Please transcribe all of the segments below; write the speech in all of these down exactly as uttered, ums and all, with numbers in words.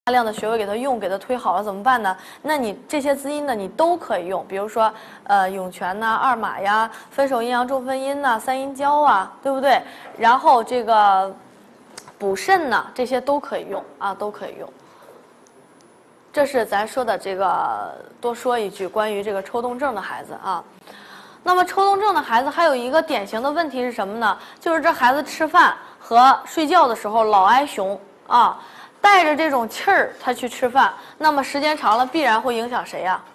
大量的穴位给它用，给它推好了怎么办呢？那你这些滋阴呢，你都可以用，比如说呃涌泉呐、二马呀、分手阴阳中分阴呐、三阴交啊，对不对？然后这个补肾呐，这些都可以用啊，都可以用。这是咱说的这个，多说一句关于这个抽动症的孩子啊。那么抽动症的孩子还有一个典型的问题是什么呢？就是这孩子吃饭和睡觉的时候老挨熊啊。带着这种气儿，他去吃饭，那么时间长了必然会影响谁呀？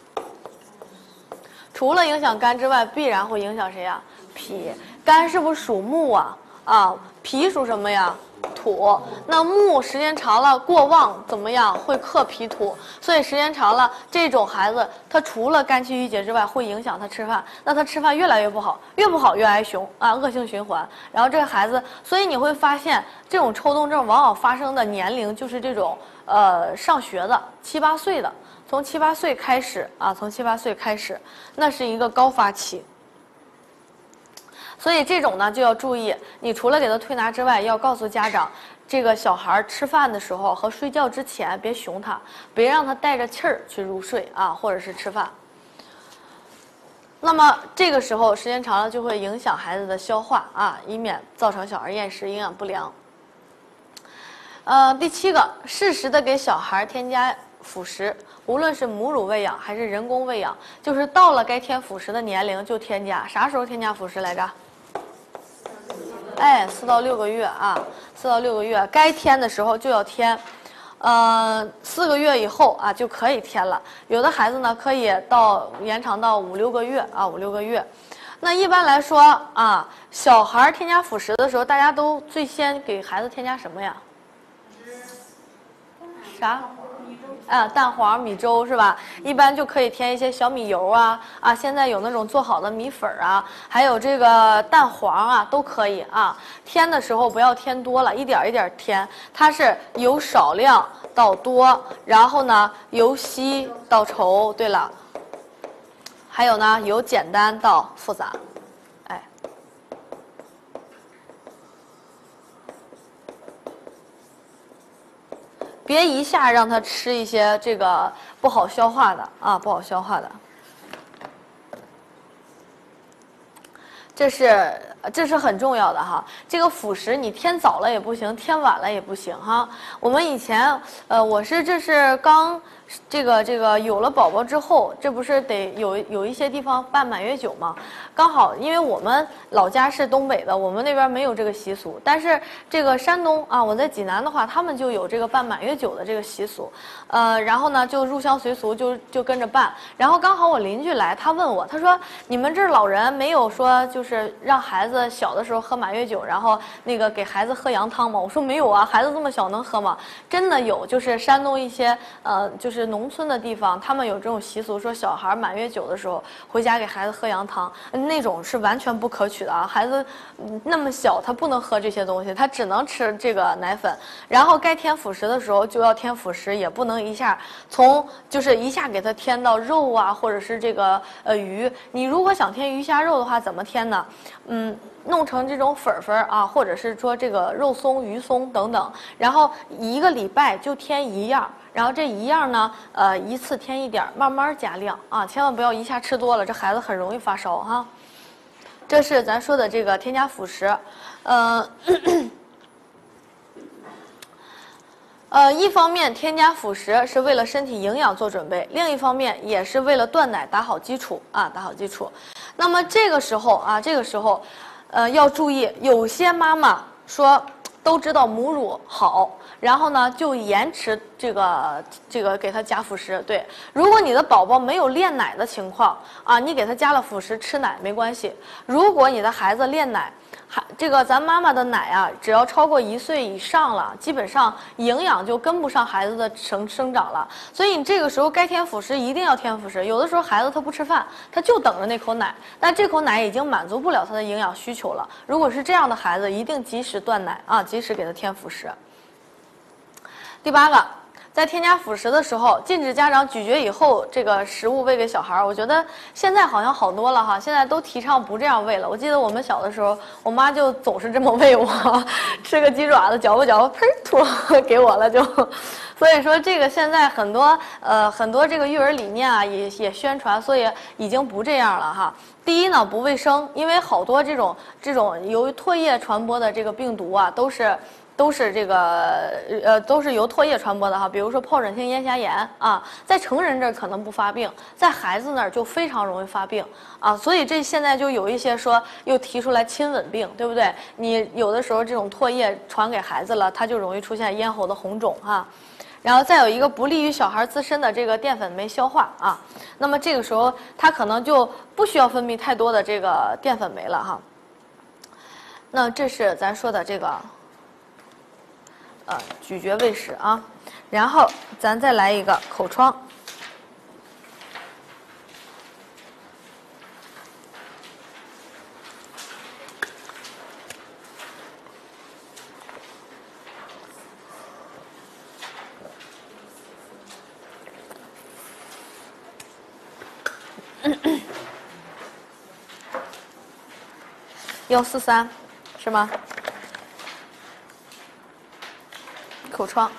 除了影响肝之外，必然会影响谁呀？脾。肝是不是属木啊？啊，脾属什么呀？土。那木时间长了过旺，怎么样？会克脾土。所以时间长了，这种孩子他除了肝气郁结之外，会影响他吃饭。那他吃饭越来越不好，越不好越挨熊啊，恶性循环。然后这个孩子，所以你会发现，这种抽动症往往发生的年龄就是这种呃上学的七八岁的，从七八岁开始啊，从七八岁开始，那是一个高发期。所以这种呢就要注意，你除了给他推拿之外，要告诉家长，这个小孩吃饭的时候和睡觉之前别熊他，别让他带着气儿去入睡啊，或者是吃饭。那么这个时候时间长了就会影响孩子的消化啊，以免造成小孩厌食、营养不良。呃，第七个，适时的给小孩添加辅食，无论是母乳喂养还是人工喂养，就是到了该添辅食的年龄就添加。啥时候添加辅食来着？哎，四到六个月啊，四到六个月该添的时候就要添，呃，四个月以后啊就可以添了。有的孩子呢可以到延长到五六个月啊，五六个月。那一般来说啊，小孩添加辅食的时候，大家都最先给孩子添加什么呀？啥？啊，蛋黄、米粥是吧？一般就可以添一些小米油啊啊，现在有那种做好的米粉啊，还有这个蛋黄啊，都可以啊。添的时候不要添多了，一点一点添，它是由少量到多，然后呢由稀到稠。对了，还有呢由简单到复杂，哎。别一下让他吃一些这个不好消化的啊，不好消化的。这是这是很重要的哈。这个辅食你添早了也不行，添晚了也不行哈。我们以前呃，我是这是刚这个这个有了宝宝之后，这不是得有有一些地方办满月酒吗？刚好因为我们老家是东北的，我们那边没有这个习俗，但是这个山东啊，我在济南的话，他们就有这个办满月酒的这个习俗，呃，然后呢就入乡随俗，就就跟着办。然后刚好我邻居来，他问我，他说你们这儿老人没有说就是让孩子小的时候喝满月酒，然后那个给孩子喝羊汤吗？我说没有啊，孩子这么小能喝吗？真的有，就是山东一些呃就是农村的地方，他们有这种习俗，说小孩满月酒的时候回家给孩子喝羊汤。那种是完全不可取的啊！孩子那么小，他不能喝这些东西，他只能吃这个奶粉。然后该添辅食的时候就要添辅食，也不能一下从就是一下给他添到肉啊，或者是这个呃鱼。你如果想添鱼虾肉的话，怎么添呢？嗯，弄成这种粉粉啊，或者是说这个肉松、鱼松等等，然后一个礼拜就添一样。然后这一样呢，呃，一次添一点，慢慢加量啊，千万不要一下吃多了，这孩子很容易发烧哈。这是咱说的这个添加辅食，呃，呃，一方面添加辅食是为了身体营养做准备，另一方面也是为了断奶打好基础啊，打好基础。那么这个时候啊，这个时候，呃，要注意，有些妈妈说都知道母乳好。然后呢，就延迟这个这个给他加辅食。对，如果你的宝宝没有恋奶的情况啊，你给他加了辅食吃奶没关系。如果你的孩子恋奶，还这个咱妈妈的奶啊，只要超过一岁以上了，基本上营养就跟不上孩子的生生长了。所以你这个时候该添辅食一定要添辅食。有的时候孩子他不吃饭，他就等着那口奶，但这口奶已经满足不了他的营养需求了。如果是这样的孩子，一定及时断奶啊，及时给他添辅食。第八个， 在添加辅食的时候，禁止家长咀嚼以后这个食物喂给小孩儿。我觉得现在好像好多了哈，现在都提倡不这样喂了。我记得我们小的时候，我妈就总是这么喂我，吃个鸡爪子嚼吧嚼吧，呸吐给我了就。所以说这个现在很多呃很多这个育儿理念啊也也宣传，所以已经不这样了哈。第一呢不卫生，因为好多这种这种由唾液传播的这个病毒啊都是。都是这个呃，都是由唾液传播的哈，比如说疱疹性咽峡炎啊，在成人这儿可能不发病，在孩子那儿就非常容易发病啊，所以这现在就有一些说又提出来亲吻病，对不对？你有的时候这种唾液传给孩子了，他就容易出现咽喉的红肿哈。然后再有一个不利于小孩自身的这个淀粉酶消化啊，那么这个时候他可能就不需要分泌太多的这个淀粉酶了哈。那这是咱说的这个。呃，咀嚼喂食啊，然后咱再来一个口疮。幺四三，是吗？口疮，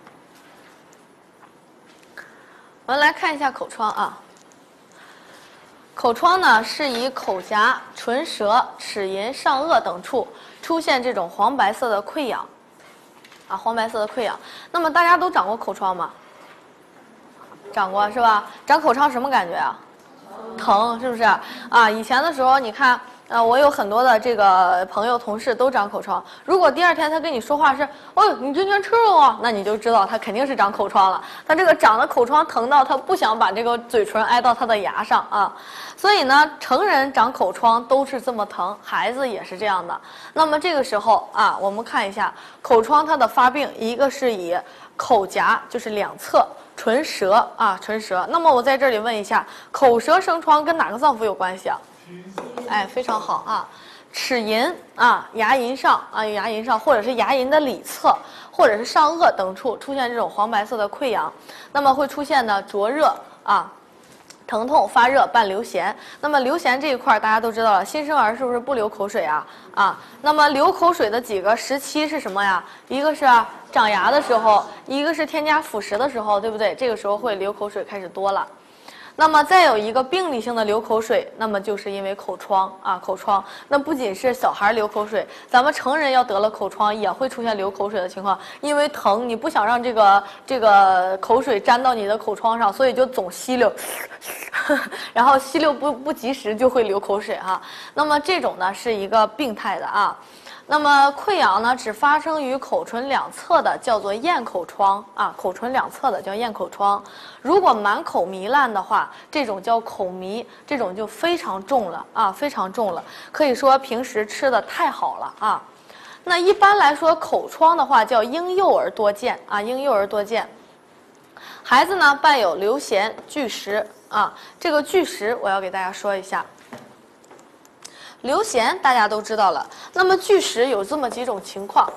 我们来看一下口疮啊。口疮呢是以口颊、唇舌、齿龈、上颚等处出现这种黄白色的溃疡，啊，黄白色的溃疡。那么大家都长过口疮吗？长过是吧？长口疮什么感觉啊？疼，是不是？啊，以前的时候你看。呃，我有很多的这个朋友、同事都长口疮。如果第二天他跟你说话是，哦，你今天吃了吗？那你就知道他肯定是长口疮了。他这个长的口疮疼到他不想把这个嘴唇挨到他的牙上啊。所以呢，成人长口疮都是这么疼，孩子也是这样的。那么这个时候啊，我们看一下口疮它的发病，一个是以口颊，就是两侧。唇舌啊，唇舌。那么我在这里问一下，口舌生疮跟哪个脏腑有关系啊？哎，非常好啊，齿龈啊，牙龈上啊，牙龈上，或者是牙龈的里侧，或者是上颚等处出现这种黄白色的溃疡，那么会出现呢灼热啊。疼痛、发热伴流涎。那么流涎这一块大家都知道了，新生儿是不是不流口水啊？啊，那么流口水的几个时期是什么呀？一个是长牙的时候，一个是添加辅食的时候，对不对？这个时候会流口水开始多了。那么再有一个病理性的流口水，那么就是因为口疮啊，口疮。那不仅是小孩流口水，咱们成人要得了口疮也会出现流口水的情况，因为疼，你不想让这个这个口水沾到你的口疮上，所以就总吸溜，然后吸溜不不及时就会流口水哈。那么这种呢是一个病态的啊。那么溃疡呢，只发生于口唇两侧的，叫做咽口疮啊，口唇两侧的叫咽口疮。如果满口糜烂的话，这种叫口糜，这种就非常重了啊，非常重了，可以说平时吃的太好了啊。那一般来说，口疮的话叫婴幼儿多见啊，婴幼儿多见。孩子呢伴有流涎、拒食啊，这个拒食我要给大家说一下。流涎大家都知道了，那么拒食有这么几种情况。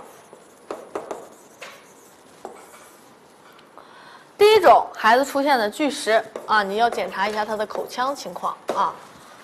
第一种，孩子出现的拒食啊，你要检查一下他的口腔情况啊。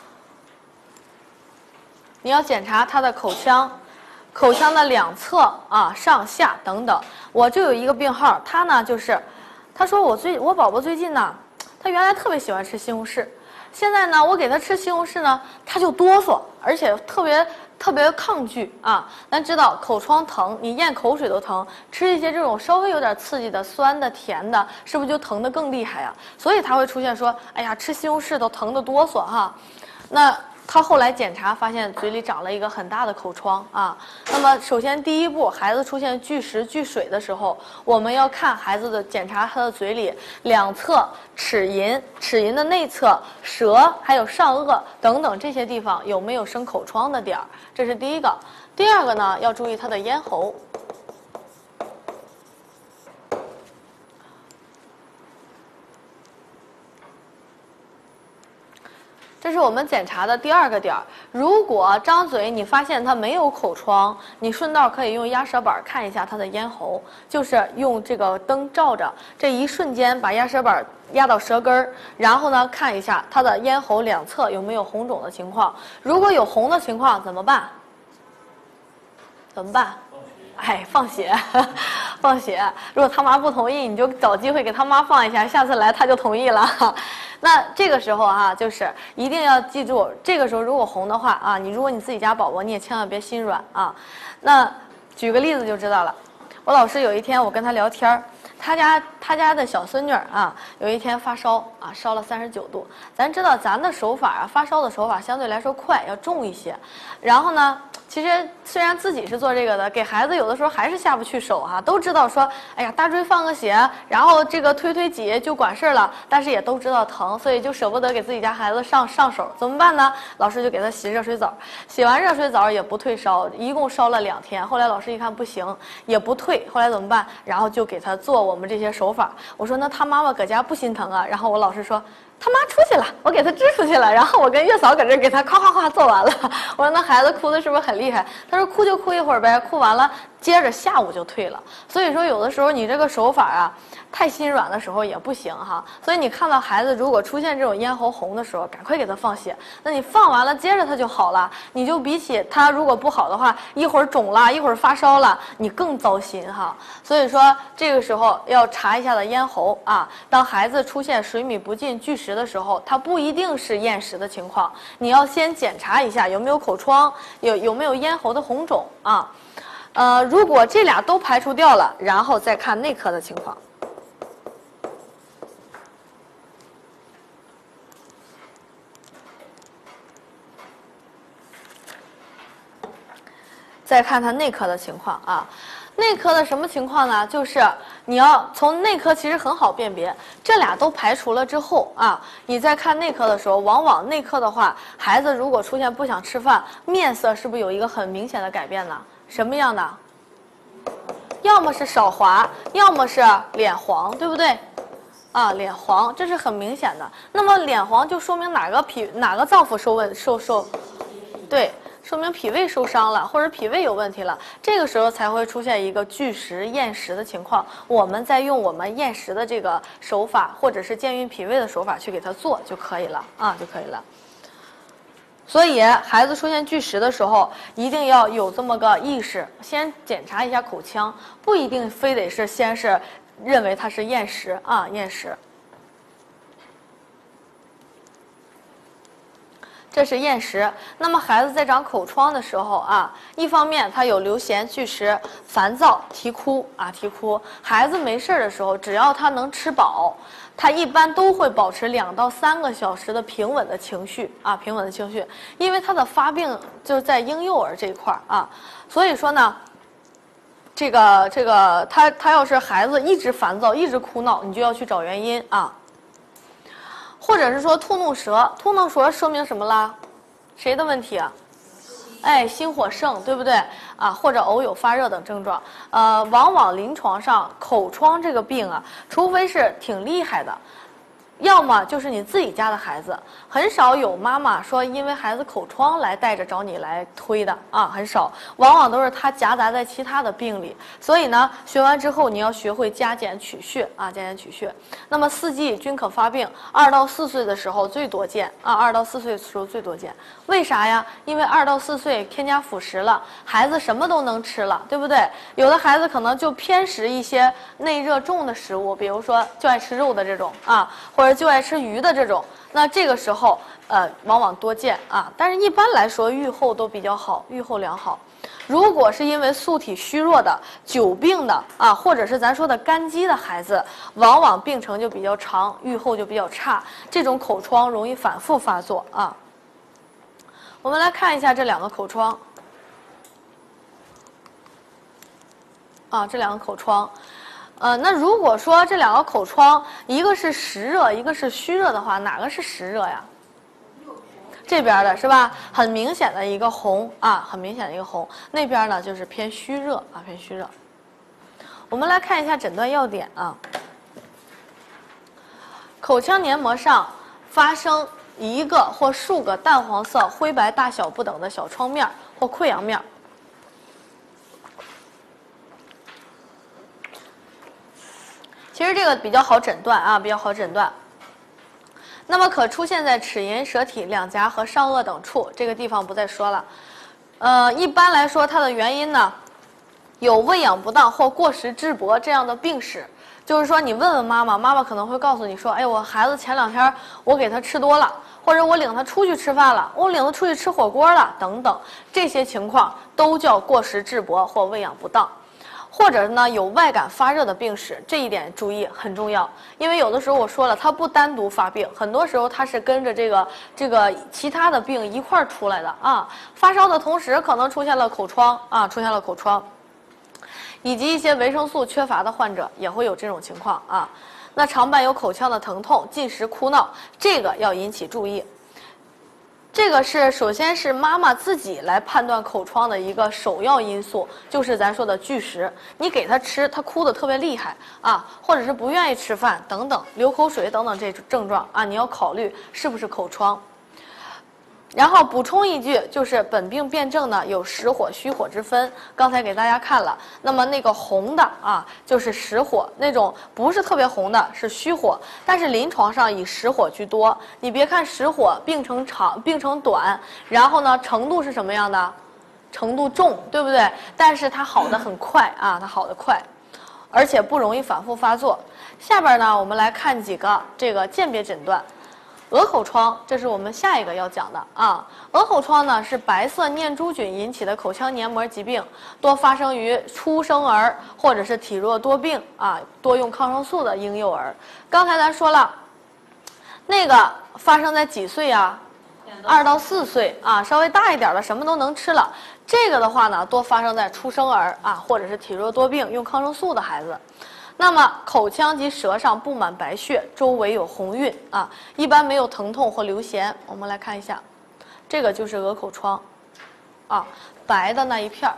你要检查他的口腔，口腔的两侧啊、上下等等。我就有一个病号，他呢就是，他说我最我宝宝最近呢，他原来特别喜欢吃西红柿。现在呢，我给他吃西红柿呢，他就哆嗦，而且特别特别抗拒啊。咱知道口疮疼，你咽口水都疼，吃一些这种稍微有点刺激的、酸的、甜的，是不是就疼得更厉害呀？所以他会出现说，哎呀，吃西红柿都疼得哆嗦哈。那他后来检查发现嘴里长了一个很大的口疮啊。那么首先第一步，孩子出现拒食拒水的时候，我们要看孩子的检查他的嘴里两侧齿龈、齿龈的内侧、舌还有上颚等等这些地方有没有生口疮的点儿，这是第一个。第二个呢，要注意他的咽喉。这这是我们检查的第二个点儿。如果张嘴你发现它没有口疮，你顺道可以用压舌板看一下它的咽喉，就是用这个灯照着，这一瞬间把压舌板压到舌根儿，然后呢看一下它的咽喉两侧有没有红肿的情况。如果有红的情况怎么办？怎么办？哎，放血，放血。如果他妈不同意，你就找机会给他妈放一下，下次来他就同意了。那这个时候哈、啊，就是一定要记住，这个时候如果红的话啊，你如果你自己家宝宝，你也千万别心软啊。那举个例子就知道了。我老师有一天我跟他聊天儿，他家他家的小孙女儿啊，有一天发烧啊，烧了三十九度。咱知道咱的手法啊，发烧的手法相对来说快，要重一些。然后呢，其实虽然自己是做这个的，给孩子有的时候还是下不去手哈、啊，都知道说，哎呀，大椎放个血，然后这个推推挤就管事儿了，但是也都知道疼，所以就舍不得给自己家孩子上上手，怎么办呢？老师就给他洗热水澡，洗完热水澡也不退烧，一共烧了两天。后来老师一看不行，也不退，后来怎么办？然后就给他做我们这些手法。我说那他妈妈搁家不心疼啊？然后我老师说。他妈出去了，我给他支出去了，然后我跟月嫂搁这给他夸夸夸做完了。我说那孩子哭的是不是很厉害？他说哭就哭一会儿呗，哭完了接着下午就退了。所以说有的时候你这个手法啊，太心软的时候也不行哈。所以你看到孩子如果出现这种咽喉红的时候，赶快给他放血。那你放完了接着他就好了，你就比起他如果不好的话，一会儿肿了，一会儿发烧了，你更糟心哈。所以说这个时候要查一下的咽喉啊。当孩子出现水米不进、拒食的时候，它不一定是厌食的情况，你要先检查一下有没有口疮，有有没有咽喉的红肿啊。呃，如果这俩都排除掉了，然后再看内科的情况。再看他内科的情况啊。内科的什么情况呢？就是你要从内科其实很好辨别，这俩都排除了之后啊，你在看内科的时候，往往内科的话，孩子如果出现不想吃饭，面色是不是有一个很明显的改变呢？什么样的？要么是少滑，要么是脸黄，对不对？啊，脸黄，这是很明显的。那么脸黄就说明哪个脾哪个脏腑受问受受，对。说明脾胃受伤了，或者脾胃有问题了，这个时候才会出现一个拒食、厌食的情况。我们再用我们厌食的这个手法，或者是健运脾胃的手法去给他做就可以了啊，就可以了。所以孩子出现拒食的时候，一定要有这么个意识，先检查一下口腔，不一定非得是先是认为他是厌食啊，厌食。这是厌食。那么孩子在长口疮的时候啊，一方面他有流涎、拒食、烦躁、啼哭啊，啼哭。孩子没事的时候，只要他能吃饱，他一般都会保持两到三个小时的平稳的情绪啊，平稳的情绪，因为他的发病就是在婴幼儿这一块啊，所以说呢。这个这个，他他要是孩子一直烦躁、一直哭闹，你就要去找原因啊。或者是说吐怒舌，吐怒舌说明什么啦？谁的问题啊？哎，心火盛，对不对啊？或者偶有发热等症状。呃，往往临床上口疮这个病啊，除非是挺厉害的。要么就是你自己家的孩子，很少有妈妈说因为孩子口疮来带着找你来推的啊，很少，往往都是他夹杂在其他的病里。所以呢，学完之后你要学会加减取穴啊，加减取穴。那么四季均可发病，二到四岁的时候最多见啊，二到四岁的时候最多见。为啥呀？因为二到四岁添加辅食了，孩子什么都能吃了，对不对？有的孩子可能就偏食一些内热重的食物，比如说就爱吃肉的这种啊，或者就爱吃鱼的这种，那这个时候呃往往多见啊，但是一般来说预后都比较好，预后良好。如果是因为素体虚弱的、久病的啊，或者是咱说的肝积的孩子，往往病程就比较长，预后就比较差，这种口疮容易反复发作啊。我们来看一下这两个口疮啊，这两个口疮。呃，那如果说这两个口疮，一个是实热，一个是虚热的话，哪个是实热呀？这边的是吧？很明显的一个红啊，很明显的一个红。那边呢就是偏虚热啊，偏虚热。我们来看一下诊断要点啊。口腔黏膜上发生一个或数个淡黄色、灰白大小不等的小疮面或溃疡面。其实这个比较好诊断啊，比较好诊断。那么可出现在齿龈、舌体、两颊和上颚等处，这个地方不再说了。呃，一般来说，它的原因呢，有喂养不当或过食质薄这样的病史。就是说，你问问妈妈，妈妈可能会告诉你说：“哎，我孩子前两天我给他吃多了，或者我领他出去吃饭了，我领他出去吃火锅了，等等，这些情况都叫过食质薄或喂养不当。”或者呢有外感发热的病史，这一点注意很重要，因为有的时候我说了，它不单独发病，很多时候它是跟着这个这个其他的病一块儿出来的啊。发烧的同时，可能出现了口疮啊，出现了口疮，以及一些维生素缺乏的患者也会有这种情况啊。那常伴有口腔的疼痛、进食哭闹，这个要引起注意。这个是首先是妈妈自己来判断口疮的一个首要因素，就是咱说的拒食。你给他吃，他哭得特别厉害啊，或者是不愿意吃饭等等，流口水等等这种症状啊，你要考虑是不是口疮。然后补充一句，就是本病辨证呢有实火虚火之分，刚才给大家看了。那么那个红的啊，就是实火，那种不是特别红的是虚火，但是临床上以实火居多。你别看实火病程长、病程短，然后呢程度是什么样的？程度重，对不对？但是它好的很快啊，它好的快，而且不容易反复发作。下边呢，我们来看几个这个鉴别诊断。鹅口疮，这是我们下一个要讲的啊。鹅口疮呢是白色念珠菌引起的口腔黏膜疾病，多发生于出生儿或者是体弱多病啊、多用抗生素的婴幼儿。刚才咱说了，那个发生在几岁啊？二到四岁啊，稍微大一点的什么都能吃了。这个的话呢，多发生在出生儿啊，或者是体弱多病用抗生素的孩子。那么口腔及舌上布满白血，周围有红晕啊，一般没有疼痛或流涎。我们来看一下，这个就是鹅口疮，啊，白的那一片儿，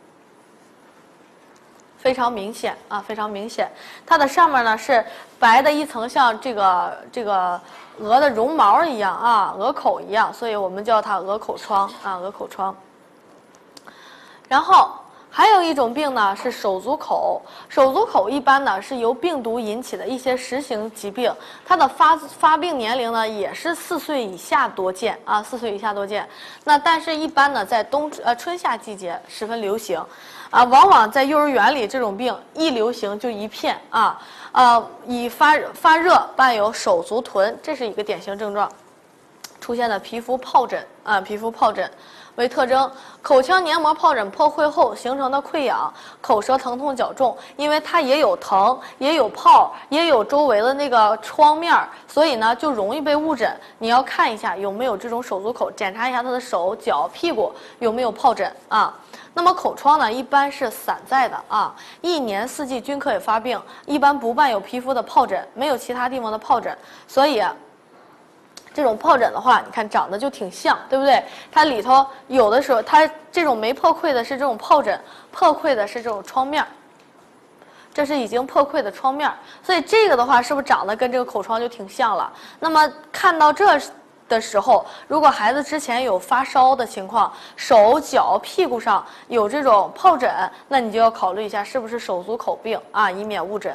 非常明显啊，非常明显。它的上面呢是白的一层，像这个这个鹅的绒毛一样啊，鹅口一样，所以我们叫它鹅口疮啊，鹅口疮。然后还有一种病呢是手足口，手足口一般呢是由病毒引起的一些实行疾病，它的发发病年龄呢也是四岁以下多见啊，四岁以下多见。那但是一般呢在冬呃春夏季节十分流行，啊，往往在幼儿园里这种病一流行就一片啊，呃以发发热伴有手足臀，这是一个典型症状，出现的皮肤疱疹啊，皮肤疱疹为特征。口腔黏膜疱疹破溃后形成的溃疡，口舌疼痛较重，因为它也有疼，也有泡，也有周围的那个疮面，所以呢就容易被误诊。你要看一下有没有这种手足口，检查一下他的手脚屁股有没有疱疹啊。那么口疮呢一般是散在的啊，一年四季均可以发病，一般不伴有皮肤的疱疹，没有其他地方的疱疹，所以这种疱疹的话，你看长得就挺像，对不对？它里头有的时候，它这种没破溃的是这种疱疹，破溃的是这种疮面，这是已经破溃的疮面，所以这个的话，是不是长得跟这个口疮就挺像了？那么看到这的时候，如果孩子之前有发烧的情况，手脚屁股上有这种疱疹，那你就要考虑一下是不是手足口病啊，以免误诊。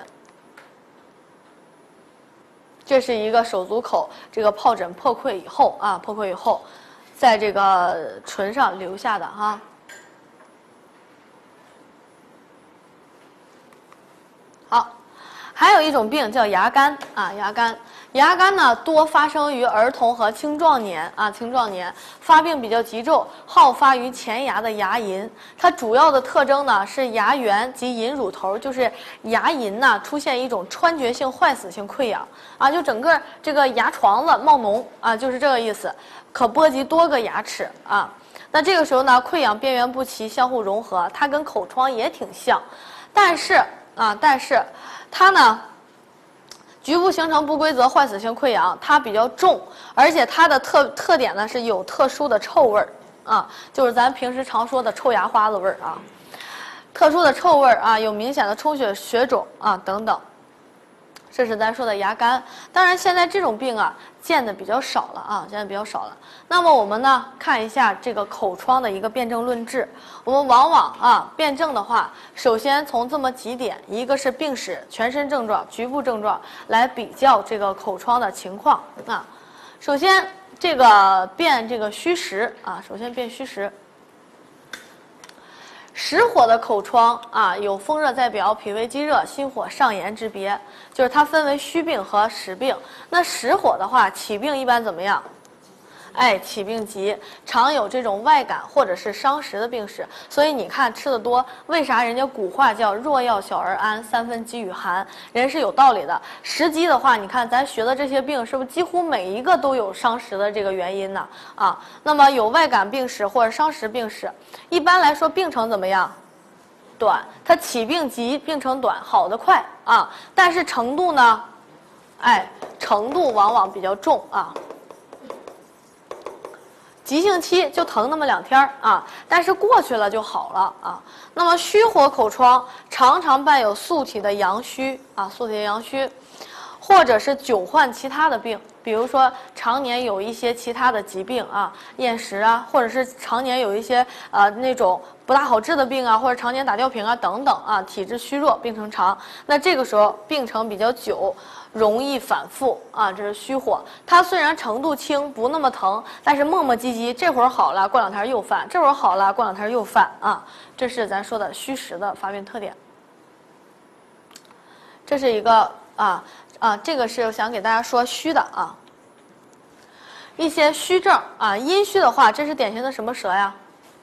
这是一个手足口这个疱疹破溃以后啊，破溃以后，在这个唇上留下的哈。好，还有一种病叫牙干啊，牙干。牙干呢多发生于儿童和青壮年啊，青壮年发病比较急骤，好发于前牙的牙龈。它主要的特征呢是牙缘及龈乳头，就是牙龈呢出现一种穿决性坏死性溃疡啊，就整个这个牙床子冒脓啊，就是这个意思，可波及多个牙齿啊。那这个时候呢，溃疡边缘不齐，相互融合，它跟口疮也挺像，但是啊，但是它呢。局部形成不规则坏死性溃疡，它比较重，而且它的特特点呢是有特殊的臭味儿啊，就是咱平时常说的臭牙花子味儿啊，特殊的臭味儿啊，有明显的充血血肿啊等等。 这是咱说的牙干。当然，现在这种病啊见的比较少了啊，见的比较少了。那么我们呢看一下这个口疮的一个辨证论治。我们往往啊辨证的话，首先从这么几点，一个是病史、全身症状、局部症状来比较这个口疮的情况啊。首先这个辨这个虚实啊，首先辨虚实。实火的口疮啊，有风热在表、脾胃积热、心火上炎之别，就是它分为虚病和实病。那实火的话，起病一般怎么样？哎，起病急，常有这种外感或者是伤食的病史。所以你看吃的多，为啥人家古话叫若要小儿安，三分饥与寒？人是有道理的。食积的话，你看咱学的这些病，是不是几乎每一个都有伤食的这个原因呢？啊，那么有外感病史或者伤食病史，一般来说病程怎么样？短，它起病急，病程短，好得快啊。但是程度呢？哎，程度往往比较重啊。急性期就疼那么两天啊，但是过去了就好了啊。那么虚火口疮常常伴有素体的阳虚啊，素体的阳虚，或者是久患其他的病，比如说常年有一些其他的疾病啊，厌食啊，或者是常年有一些呃那种不大好治的病啊，或者常年打吊瓶啊等等啊，体质虚弱，病程长。那这个时候病程比较久。容易反复啊，这是虚火。它虽然程度轻，不那么疼，但是磨磨唧唧，这会儿好了，过两天又犯；这会儿好了，过两天又犯啊。这是咱说的虚实的发病特点。这是一个啊啊，这个是想给大家说虚的啊。一些虚症啊，阴虚的话，这是典型的什么舌呀？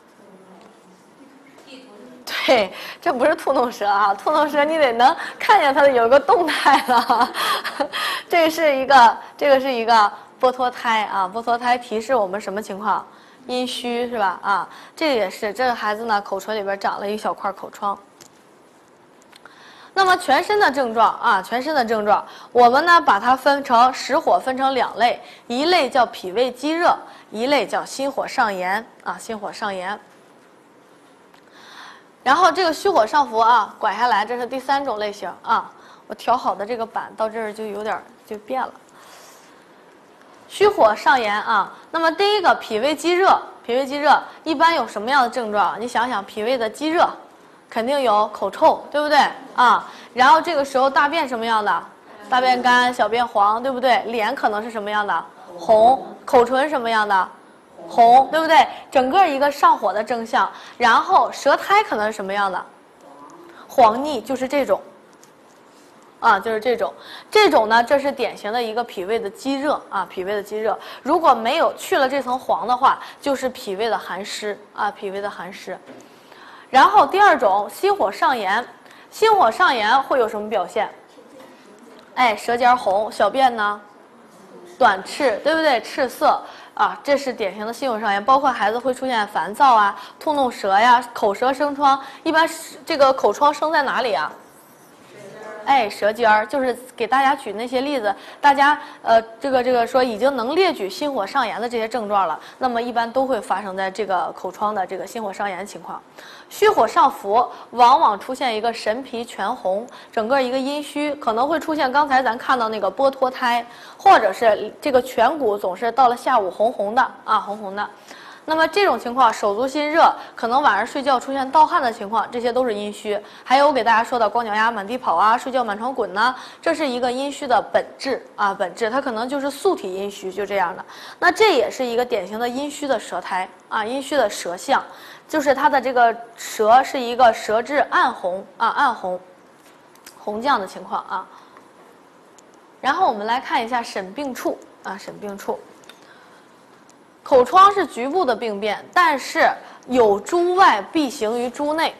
对，这不是兔弄舌啊，兔弄舌你得能看见它的有一个动态了。这个是一个，这个是一个剥脱胎啊，剥脱胎提示我们什么情况？阴虚是吧？啊，这个也是，这个孩子呢口唇里边长了一小块口疮。那么全身的症状啊，全身的症状，我们呢把它分成实火分成两类，一类叫脾胃积热，一类叫心火上炎啊，心火上炎。然后这个虚火上浮啊，拐下来，这是第三种类型啊。我调好的这个板到这儿就有点就变了。虚火上炎啊，那么第一个脾胃积热，脾胃积热一般有什么样的症状？你想想，脾胃的积热，肯定有口臭，对不对啊？然后这个时候大便什么样的？大便干，小便黄，对不对？脸可能是什么样的？红，口唇什么样的？红，对不对？整个一个上火的征象，然后舌苔可能是什么样的？黄腻，就是这种，啊，就是这种，这种呢，这是典型的一个脾胃的积热啊，脾胃的积热。如果没有去了这层黄的话，就是脾胃的寒湿啊，脾胃的寒湿。然后第二种，心火上炎，心火上炎会有什么表现？哎，舌尖红，小便呢短赤，对不对？赤色。啊，这是典型的心火上炎，包括孩子会出现烦躁啊、吐弄舌呀、口舌生疮。一般这个口疮生在哪里啊？哎，舌尖儿，就是给大家举那些例子，大家呃，这个这个说已经能列举心火上炎的这些症状了，那么一般都会发生在这个口疮的这个心火上炎情况。虚火上浮，往往出现一个神疲全红，整个一个阴虚，可能会出现刚才咱看到那个剥脱胎，或者是这个颧骨总是到了下午红红的啊，红红的。那么这种情况，手足心热，可能晚上睡觉出现盗汗的情况，这些都是阴虚。还有我给大家说的光脚丫满地跑啊，睡觉满床滚呢，这是一个阴虚的本质啊，本质它可能就是素体阴虚，就这样的。那这也是一个典型的阴虚的舌苔啊，阴虚的舌象，就是它的这个舌是一个舌质暗红啊，暗红，红绛的情况啊。然后我们来看一下审病处啊，审病处。口疮是局部的病变，但是有诸外必行于诸内。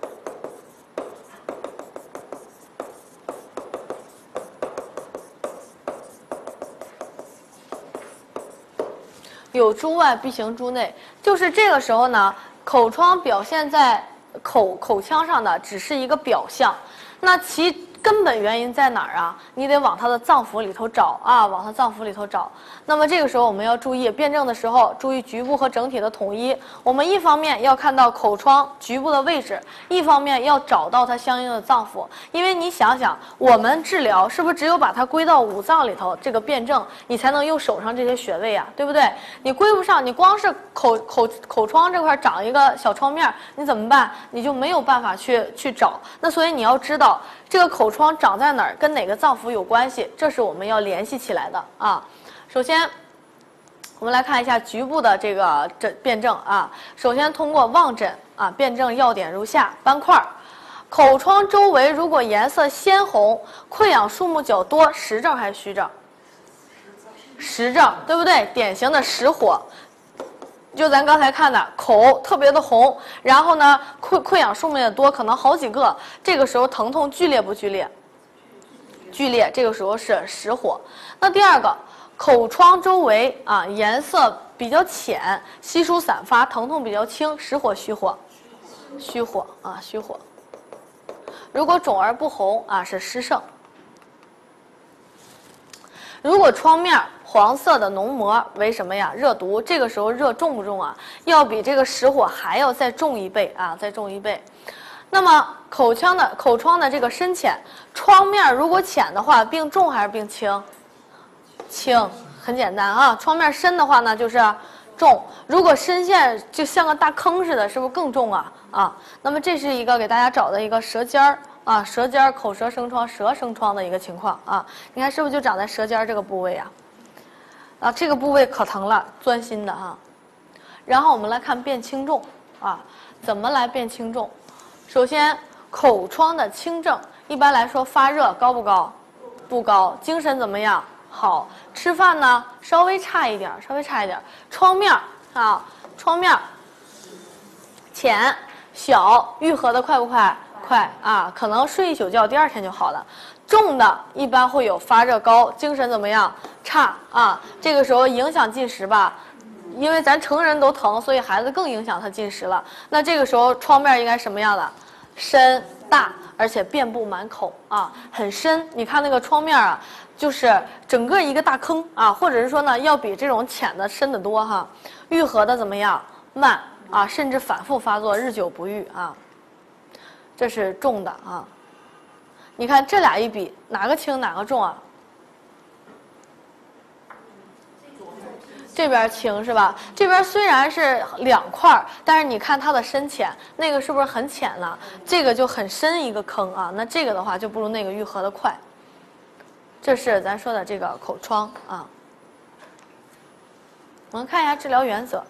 有诸外必行诸内，就是这个时候呢，口疮表现在口口腔上的只是一个表象，那其根本原因在哪儿啊？你得往他的脏腑里头找啊，往他脏腑里头找。那么这个时候我们要注意辩证的时候，注意局部和整体的统一。我们一方面要看到口疮局部的位置，一方面要找到它相应的脏腑。因为你想想，我们治疗是不是只有把它归到五脏里头，这个辩证你才能用手上这些穴位啊，对不对？你归不上，你光是口口口疮这块长一个小疮面，你怎么办？你就没有办法去去找。那所以你要知道这个口疮长在哪儿，跟哪个脏腑有关系，这是我们要联系起来的啊。首先，我们来看一下局部的这个诊辩证啊。首先通过望诊啊，辩证要点如下：斑块，口疮周围如果颜色鲜红，溃疡数目较多，实证还是虚证？实证，对不对？典型的实火。就咱刚才看的，口特别的红，然后呢，溃溃疡数目也多，可能好几个。这个时候疼痛剧烈不剧烈？剧烈，这个时候是实火。那第二个，口疮周围啊颜色比较浅，稀疏散发，疼痛比较轻，实火虚火？虚火啊，虚火。如果肿而不红啊，是湿盛。如果疮面黄色的脓膜为什么呀？热毒。这个时候热重不重啊？要比这个实火还要再重一倍啊，再重一倍。那么口腔的口疮的这个深浅，疮面如果浅的话，病重还是病轻？轻，很简单啊。疮面深的话呢，就是重。如果深陷就像个大坑似的，是不是更重啊？啊，那么这是一个给大家找的一个舌尖儿。啊，舌尖口舌生疮、舌生疮的一个情况啊，你看是不是就长在舌尖这个部位啊？啊，这个部位可疼了，钻心的哈。然后我们来看辨轻重啊，怎么来辨轻重？首先，口疮的轻症，一般来说发热高不高？不高。精神怎么样？好。吃饭呢稍微差一点，稍微差一点。疮面啊，疮面浅小，愈合的快不快？快啊，可能睡一宿觉，第二天就好了。重的一般会有发热高，精神怎么样？差啊。这个时候影响进食吧，因为咱成人都疼，所以孩子更影响他进食了。那这个时候疮面应该什么样的？深大，而且遍布满口啊，很深。你看那个疮面啊，就是整个一个大坑啊，或者是说呢，要比这种浅的深得多哈。愈合的怎么样？慢啊，甚至反复发作，日久不愈啊。这是重的啊，你看这俩一比，哪个轻哪个重啊？这边轻是吧？这边虽然是两块，但是你看它的深浅，那个是不是很浅了？这个就很深一个坑啊，那这个的话就不如那个愈合的快。这是咱说的这个口疮啊。我们看一下治疗原则。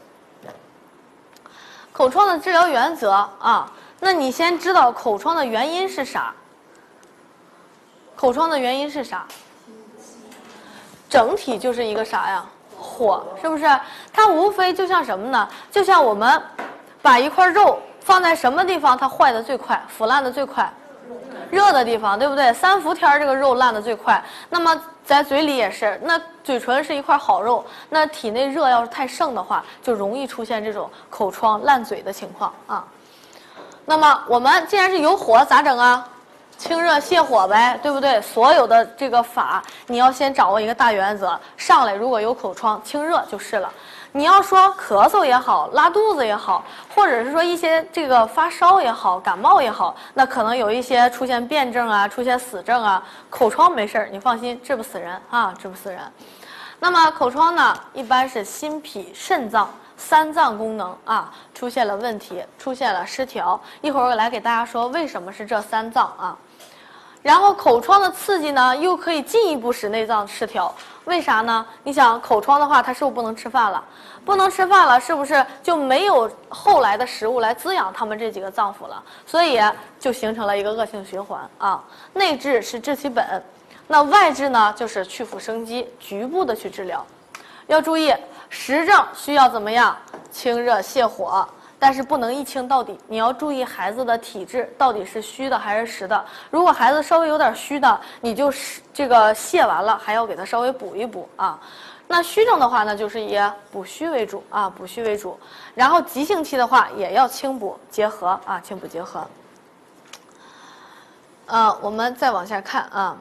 口疮的治疗原则啊。那你先知道口疮的原因是啥？口疮的原因是啥？整体就是一个啥呀？火，是不是？它无非就像什么呢？就像我们把一块肉放在什么地方，它坏的最快，腐烂的最快？热的地方，对不对？三伏天这个肉烂的最快。那么在嘴里也是，那嘴唇是一块好肉，那体内热要是太盛的话，就容易出现这种口疮烂嘴的情况啊。那么我们既然是有火，咋整啊？清热泻火呗，对不对？所有的这个法，你要先掌握一个大原则。上来如果有口疮，清热就是了。你要说咳嗽也好，拉肚子也好，或者是说一些这个发烧也好，感冒也好，那可能有一些出现变症啊，出现死症啊。口疮没事儿，你放心，治不死人啊，治不死人。那么口疮呢，一般是心脾肾脏三脏功能啊出现了问题，出现了失调。一会儿我来给大家说为什么是这三脏啊。然后口疮的刺激呢，又可以进一步使内脏失调。为啥呢？你想口疮的话，它是不是不能吃饭了？不能吃饭了，是不是就没有后来的食物来滋养他们这几个脏腑了？所以就形成了一个恶性循环啊。内治是治其本，那外治呢，就是去腐生肌，局部的去治疗。要注意，实证需要怎么样？清热泻火。但是不能一清到底，你要注意孩子的体质到底是虚的还是实的。如果孩子稍微有点虚的，你就这个泻完了，还要给他稍微补一补啊。那虚症的话呢，就是以补虚为主啊，补虚为主。然后急性期的话，也要清补结合啊，清补结合。 呃，我们再往下看啊。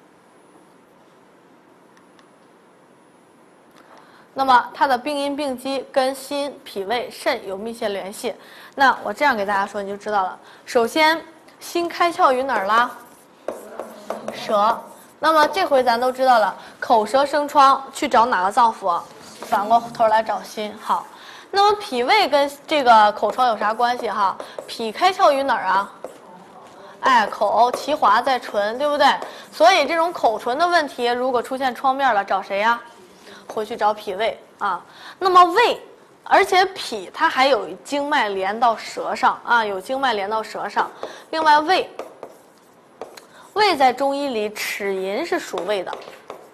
那么它的病因病机跟心、脾胃、肾有密切联系。那我这样给大家说，你就知道了。首先，心开窍于哪儿啦？舌。那么这回咱都知道了，口舌生疮去找哪个脏腑？反过头来找心。好，那么脾胃跟这个口疮有啥关系哈？脾开窍于哪儿啊？哎，口其华在唇，对不对？所以这种口唇的问题，如果出现疮面了，找谁呀？回去找脾胃啊。那么胃，而且脾它还有经脉连到舌上啊，有经脉连到舌上。另外胃，胃在中医里齿龈是属胃的。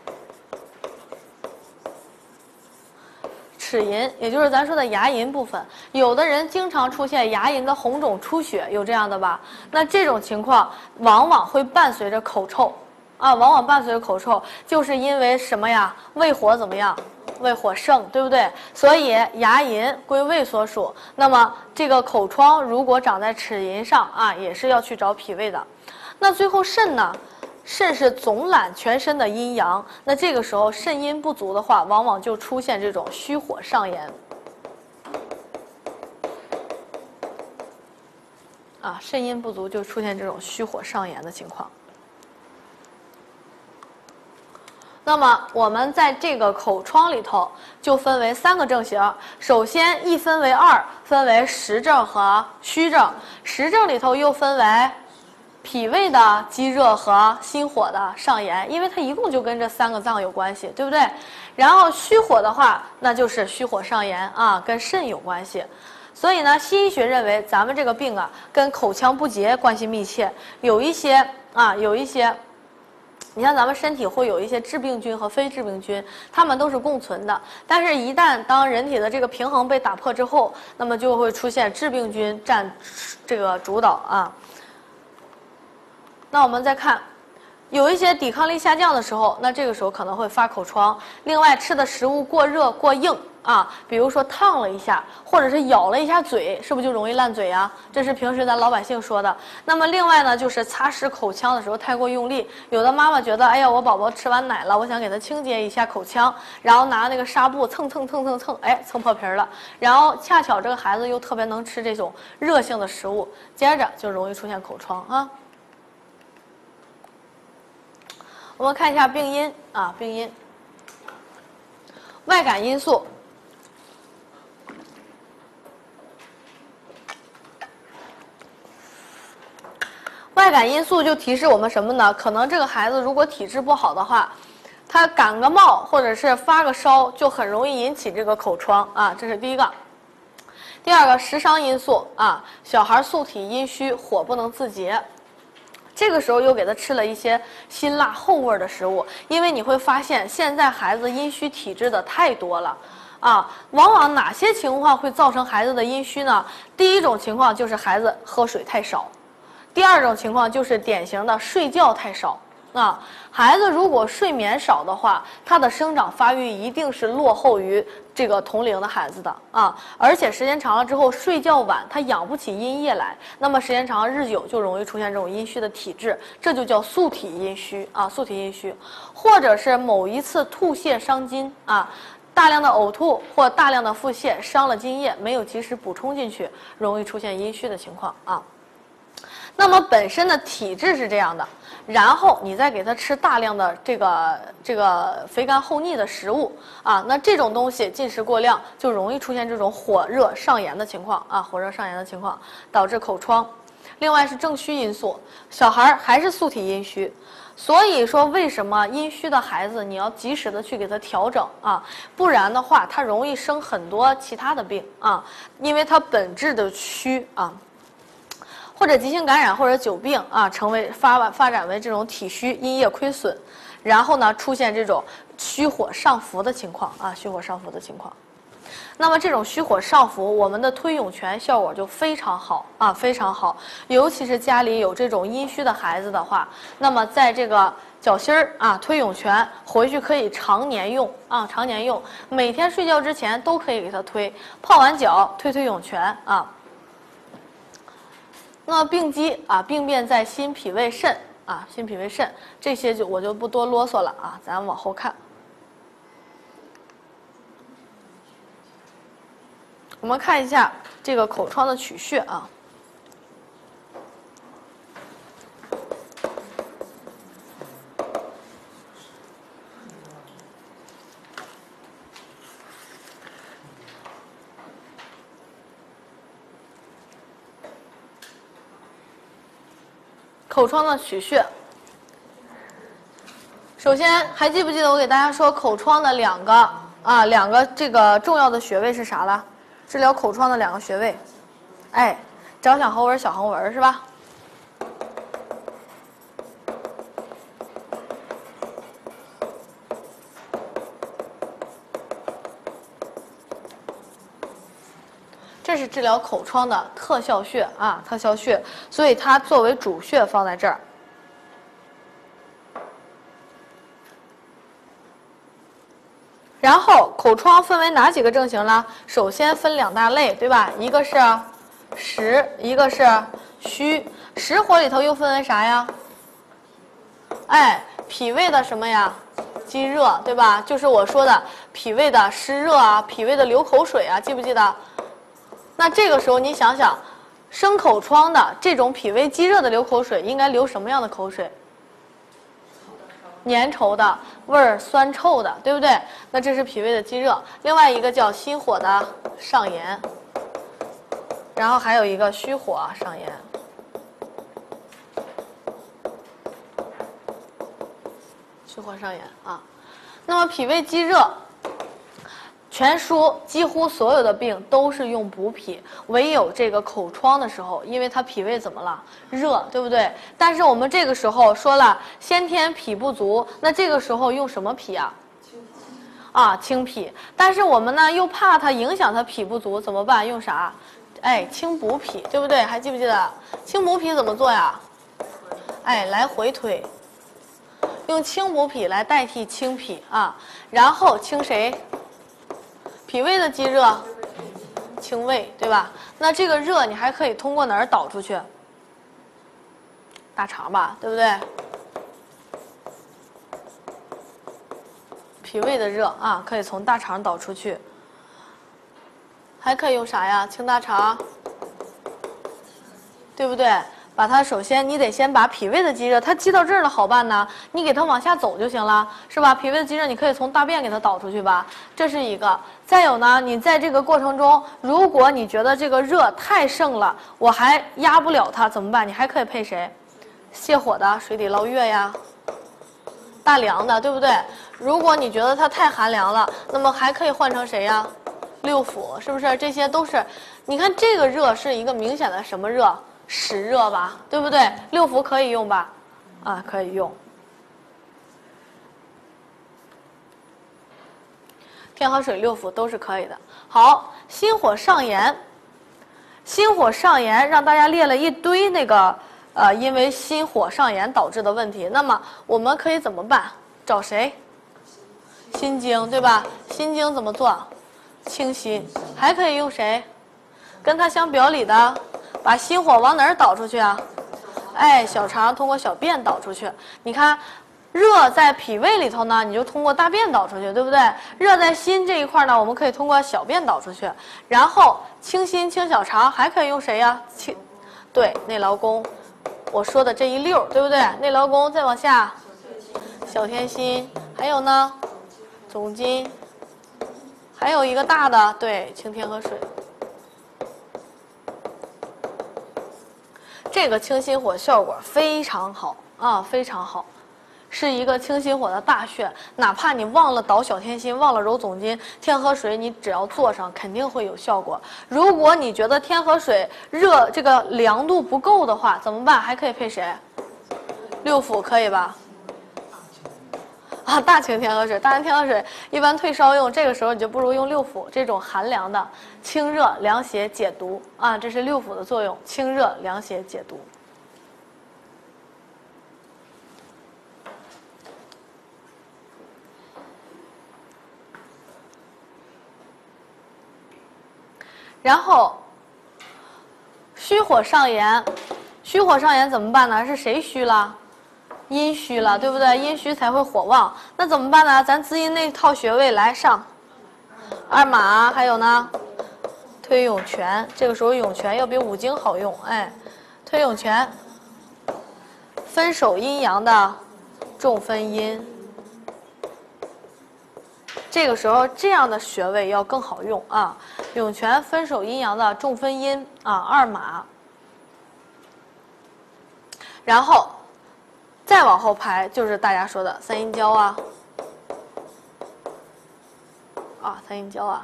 齿龈，也就是咱说的牙龈部分，有的人经常出现牙龈的红肿出血，有这样的吧？那这种情况往往会伴随着口臭，啊，往往伴随着口臭，就是因为什么呀？胃火怎么样？胃火盛，对不对？所以牙龈归胃所属。那么这个口疮如果长在齿龈上啊，也是要去找脾胃的。那最后肾呢？肾是总揽全身的阴阳，那这个时候肾阴不足的话，往往就出现这种虚火上炎。啊，肾阴不足就出现这种虚火上炎的情况。那么我们在这个口疮里头就分为三个症型，首先一分为二，分为实症和虚症。实症里头又分为脾胃的积热和心火的上炎，因为它一共就跟这三个脏有关系，对不对？然后虚火的话，那就是虚火上炎啊，跟肾有关系。所以呢，西医学认为咱们这个病啊，跟口腔不洁关系密切，有一些啊，有一些。你像咱们身体会有一些致病菌和非致病菌，它们都是共存的。但是，一旦当人体的这个平衡被打破之后，那么就会出现致病菌占这个主导啊。那我们再看，有一些抵抗力下降的时候，那这个时候可能会发口疮。另外，吃的食物过热过硬啊，比如说烫了一下，或者是咬了一下嘴，是不是就容易烂嘴啊？这是平时咱老百姓说的。那么另外呢，就是擦拭口腔的时候太过用力，有的妈妈觉得，哎呀，我宝宝吃完奶了，我想给他清洁一下口腔，然后拿那个纱布蹭蹭蹭蹭蹭，哎，蹭破皮了。然后恰巧这个孩子又特别能吃这种热性的食物，接着就容易出现口疮啊。我们看一下病因啊，病因，外感因素。外感因素就提示我们什么呢？可能这个孩子如果体质不好的话，他感个冒或者是发个烧，就很容易引起这个口疮啊，这是第一个。第二个，食伤因素啊，小孩素体阴虚，火不能自节。这个时候又给他吃了一些辛辣厚味的食物，因为你会发现现在孩子阴虚体质的太多了，啊，往往哪些情况会造成孩子的阴虚呢？第一种情况就是孩子喝水太少，第二种情况就是典型的睡觉太少。啊，孩子如果睡眠少的话，他的生长发育一定是落后于这个同龄的孩子的啊，而且时间长了之后睡觉晚，他养不起阴液来，那么时间长日久就容易出现这种阴虚的体质，这就叫宿体阴虚啊，宿体阴虚，或者是某一次吐泻伤津啊，大量的呕吐或大量的腹泻伤了津液，没有及时补充进去，容易出现阴虚的情况啊。那么本身的体质是这样的，然后你再给他吃大量的这个这个肥甘厚腻的食物啊，那这种东西进食过量就容易出现这种火热上炎的情况啊，火热上炎的情况导致口疮。另外是正虚因素，小孩还是宿体阴虚，所以说为什么阴虚的孩子你要及时的去给他调整啊，不然的话他容易生很多其他的病啊，因为他本质的虚啊。或者急性感染或者久病啊，成为发发展为这种体虚、阴液亏损，然后呢出现这种虚火上浮的情况啊，虚火上浮的情况。那么这种虚火上浮，我们的推涌泉效果就非常好啊，非常好。尤其是家里有这种阴虚的孩子的话，那么在这个脚心儿啊推涌泉，回去可以常年用啊，常年用，每天睡觉之前都可以给他推，泡完脚推推涌泉啊。那么病机啊，病变在心、脾胃、肾啊，心脾胃肾这些就我就不多啰嗦了啊，咱往后看。我们看一下这个口疮的取穴啊。口疮的取穴，首先还记不记得我给大家说口疮的两个啊两个这个重要的穴位是啥了？治疗口疮的两个穴位，哎，掌小横纹、小横纹是吧？这是治疗口疮的特效穴啊，特效穴，所以它作为主穴放在这儿。然后口疮分为哪几个症型呢？首先分两大类，对吧？一个是实，一个是虚。实火里头又分为啥呀？哎，脾胃的什么呀？积热，对吧？就是我说的脾胃的湿热啊，脾胃的流口水啊，记不记得？那这个时候你想想，生口疮的这种脾胃积热的流口水，应该流什么样的口水？粘稠的，味儿酸臭的，对不对？那这是脾胃的积热。另外一个叫心火的上炎，然后还有一个虚火上炎。虚火上炎啊。那么脾胃积热。全书几乎所有的病都是用补脾，唯有这个口疮的时候，因为它脾胃怎么了？热，对不对？但是我们这个时候说了，先天脾不足，那这个时候用什么脾啊？啊，清脾。但是我们呢又怕它影响它脾不足，怎么办？用啥？哎，清补脾，对不对？还记不记得清补脾怎么做呀？哎，来回推，用清补脾来代替清脾啊，然后清谁？脾胃的积热，清胃，对吧？那这个热你还可以通过哪儿导出去？大肠吧，对不对？脾胃的热啊，可以从大肠导出去。还可以用啥呀？清大肠，对不对？把它首先你得先把脾胃的积热，它积到这儿了好办呢，你给它往下走就行了，是吧？脾胃的积热你可以从大便给它导出去吧，这是一个。再有呢，你在这个过程中，如果你觉得这个热太盛了，我还压不了它怎么办？你还可以配谁？泻火的水底捞月呀，大凉的，对不对？如果你觉得它太寒凉了，那么还可以换成谁呀？六腑，是不是？这些都是，你看这个热是一个明显的什么热？实热吧，对不对？六腑可以用吧？啊，可以用。天河水六腑都是可以的。好，心火上炎，心火上炎让大家列了一堆那个呃，因为心火上炎导致的问题。那么我们可以怎么办？找谁？心经，对吧？心经怎么做？清心。还可以用谁？跟它相表里的。把心火往哪儿导出去啊？哎，小肠通过小便导出去。你看，热在脾胃里头呢，你就通过大便导出去，对不对？热在心这一块呢，我们可以通过小便导出去。然后清心清小肠，还可以用谁呀？清，对，内劳宫。我说的这一溜，对不对？内劳宫再往下，小天心，还有呢，总筋，还有一个大的，对，清天河水。这个清心火效果非常好啊，非常好，是一个清心火的大穴。哪怕你忘了导小天心，忘了揉总筋，天河水你只要做上，肯定会有效果。如果你觉得天河水热这个凉度不够的话，怎么办？还可以配谁？六腑可以吧？啊，大清天河水，大清天河水一般退烧用，这个时候你就不如用六腑这种寒凉的，清热凉血解毒啊，这是六腑的作用，清热凉血解毒。然后虚火上炎，虚火上炎怎么办呢？是谁虚了？ 阴虚了，对不对？阴虚才会火旺。那怎么办呢？咱滋阴那套穴位来上，二马，还有呢，推涌泉。这个时候涌泉要比五经好用，哎，推涌泉，分手阴阳的重分阴。这个时候这样的穴位要更好用啊。涌泉分手阴阳的重分阴啊，二马。然后再往后排就是大家说的三阴交啊，啊三阴交啊。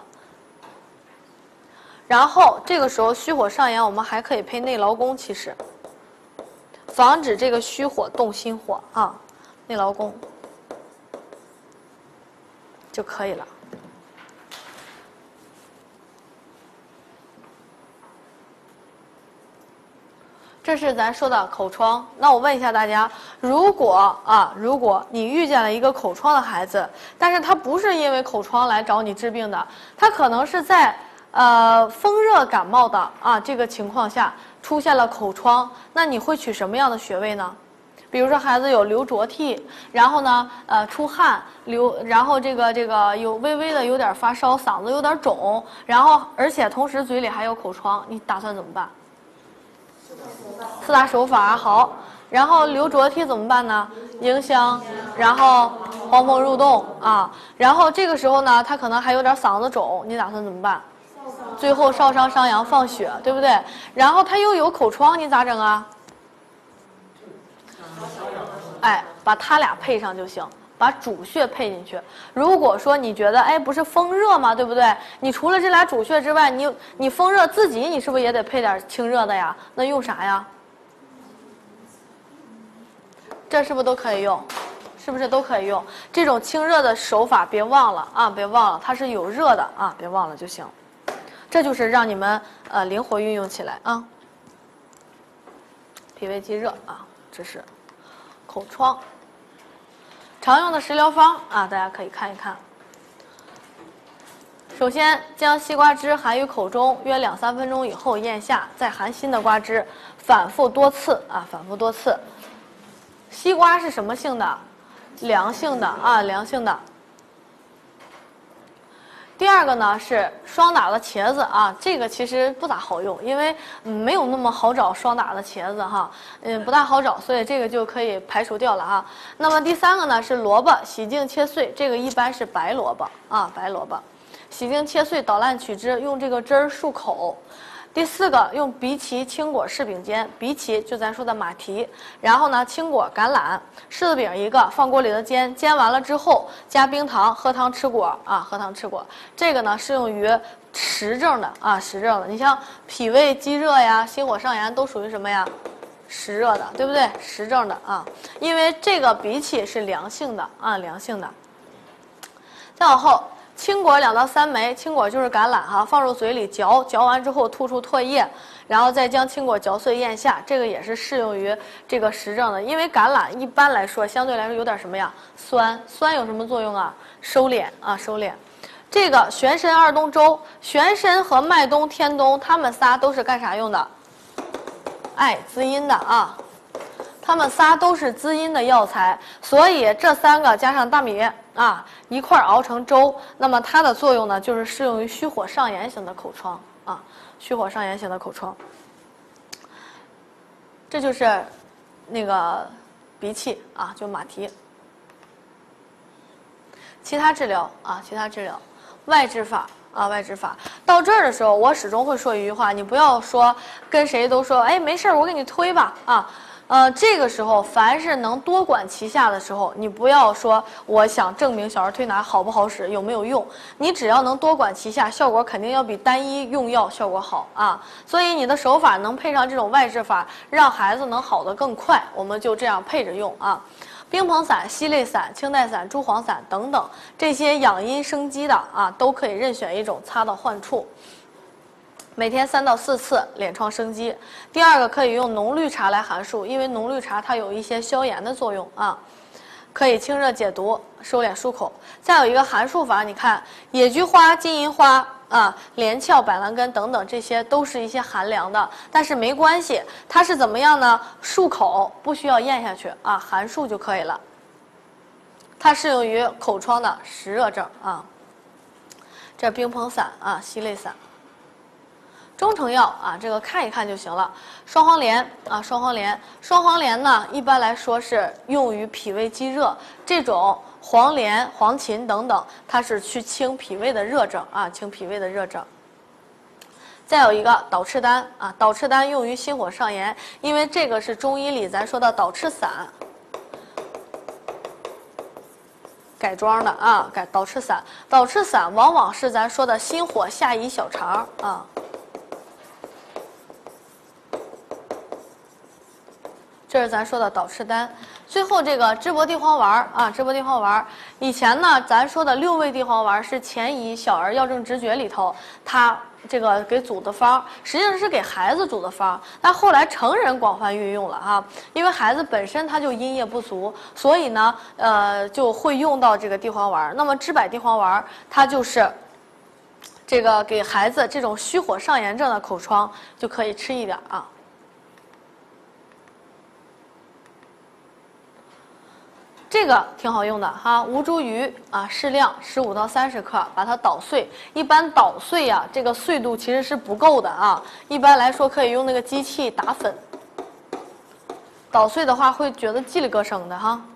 然后这个时候虚火上炎，我们还可以配内劳宫，其实防止这个虚火动心火啊，内劳宫就可以了。这是咱说的口疮。那我问一下大家，如果啊，如果你遇见了一个口疮的孩子，但是他不是因为口疮来找你治病的，他可能是在呃风热感冒的啊这个情况下出现了口疮，那你会取什么样的穴位呢？比如说孩子有流浊涕，然后呢，呃出汗流，然后这个这个有微微的有点发烧，嗓子有点肿，然后而且同时嘴里还有口疮，你打算怎么办？四大手法好，然后流浊涕怎么办呢？迎香，然后黄蜂入洞啊，然后这个时候呢，他可能还有点嗓子肿，你打算怎么办？最后烧伤伤阳放血，对不对？然后他又有口疮，你咋整啊？哎，把他俩配上就行，把主穴配进去。如果说你觉得哎不是风热吗，对不对？你除了这俩主穴之外，你你风热自己你是不是也得配点清热的呀？那用啥呀？这是不是都可以用？是不是都可以用？这种清热的手法别忘了啊，别忘了它是有热的啊，别忘了就行。这就是让你们呃灵活运用起来啊。脾胃积热啊，这是口疮常用的食疗方啊，大家可以看一看。首先将西瓜汁含于口中约两三分钟以后咽下，再含新的瓜汁，反复多次啊，反复多次。西瓜是什么性的？凉性的啊，凉性的。第二个呢是双打的茄子啊，这个其实不咋好用，因为没有那么好找双打的茄子哈，嗯，不大好找，所以这个就可以排除掉了哈。那么第三个呢是萝卜，洗净切碎，这个一般是白萝卜啊，白萝卜，洗净切碎，捣烂取汁，用这个汁儿漱口。第四个用荸荠、青果柿饼煎，荸荠就咱说的马蹄，然后呢青果、橄榄，柿子饼一个，放锅里头煎，煎完了之后加冰糖，喝汤吃果啊，喝汤吃果。这个呢适用于实症的啊，实症的。你像脾胃积热呀、心火上炎都属于什么呀？实热的，对不对？实症的啊，因为这个荸荠是凉性的啊，凉性的。再往后。青果两到三枚，青果就是橄榄哈，放入嘴里嚼，嚼完之后吐出唾液，然后再将青果嚼碎咽下，这个也是适用于这个实症的。因为橄榄一般来说相对来说有点什么呀？酸，酸有什么作用啊？收敛啊，收敛。这个玄参二冬粥，玄参和麦冬、天冬，它们仨都是干啥用的？哎，滋阴的啊。它们仨都是滋阴的药材，所以这三个加上大米啊一块熬成粥，那么它的作用呢，就是适用于虚火上炎型的口疮啊，虚火上炎型的口疮。这就是那个荸荠啊，就马蹄。其他治疗啊，其他治疗，外治法。啊，外治法到这儿的时候，我始终会说一句话：你不要说跟谁都说，哎，没事儿，我给你推吧啊。呃，这个时候凡是能多管齐下的时候，你不要说我想证明小儿推拿好不好使，有没有用，你只要能多管齐下，效果肯定要比单一用药效果好啊。所以你的手法能配上这种外治法，让孩子能好得更快，我们就这样配着用啊。冰硼散、烯类散、青黛散、猪黄散等等，这些养阴生肌的啊，都可以任选一种擦到患处。每天三到四次，脸疮生肌。第二个可以用浓绿茶来含漱，因为浓绿茶它有一些消炎的作用啊。 可以清热解毒、收敛漱口。再有一个含漱法，你看野菊花、金银花啊、连翘、板蓝根等等，这些都是一些寒凉的，但是没关系，它是怎么样呢？漱口不需要咽下去啊，含漱就可以了。它适用于口疮的湿热症啊。这冰硼散啊，烯类散。中成药啊，这个看一看就行了。双黄连啊，双黄连，双黄连呢，一般来说是用于脾胃积热。这种黄连、黄芩等等，它是去清脾胃的热症啊，清脾胃的热症。再有一个导赤丹啊，导赤丹用于心火上炎，因为这个是中医里咱说的导赤散改装的啊，改导赤散。导赤散往往是咱说的心火下移小肠啊。这是咱说的导赤丹。最后这个栀柏地黄丸啊，栀柏地黄丸，以前呢咱说的六味地黄丸是前以《小儿药证直诀》里头它这个给组的方，实际上是给孩子组的方，但后来成人广泛运用了哈，因为孩子本身他就阴液不足，所以呢呃就会用到这个地黄丸。那么知柏地黄丸它就是这个给孩子这种虚火上炎症的口疮就可以吃一点啊。这个挺好用的哈，吴茱萸啊，适量十五到三十克，把它捣碎。一般捣碎呀、啊，这个碎度其实是不够的啊。一般来说可以用那个机器打粉。捣碎的话会觉得叽里咯声的哈。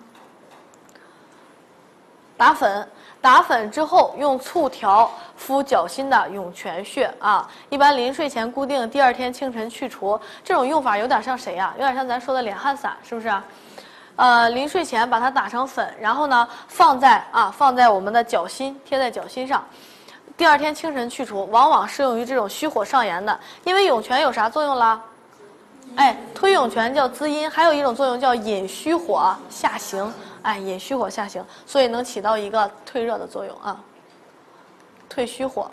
打粉，打粉之后用醋调敷脚心的涌泉穴啊。一般临睡前固定，第二天清晨去除。这种用法有点像谁呀、啊？有点像咱说的敛汗散，是不是啊？呃，临睡前把它打成粉，然后呢放在啊放在我们的脚心，贴在脚心上，第二天清晨去除，往往适用于这种虚火上炎的。因为涌泉有啥作用啦？哎，推涌泉叫滋阴，还有一种作用叫引虚火下行，哎，引虚火下行，所以能起到一个退热的作用啊，退虚火。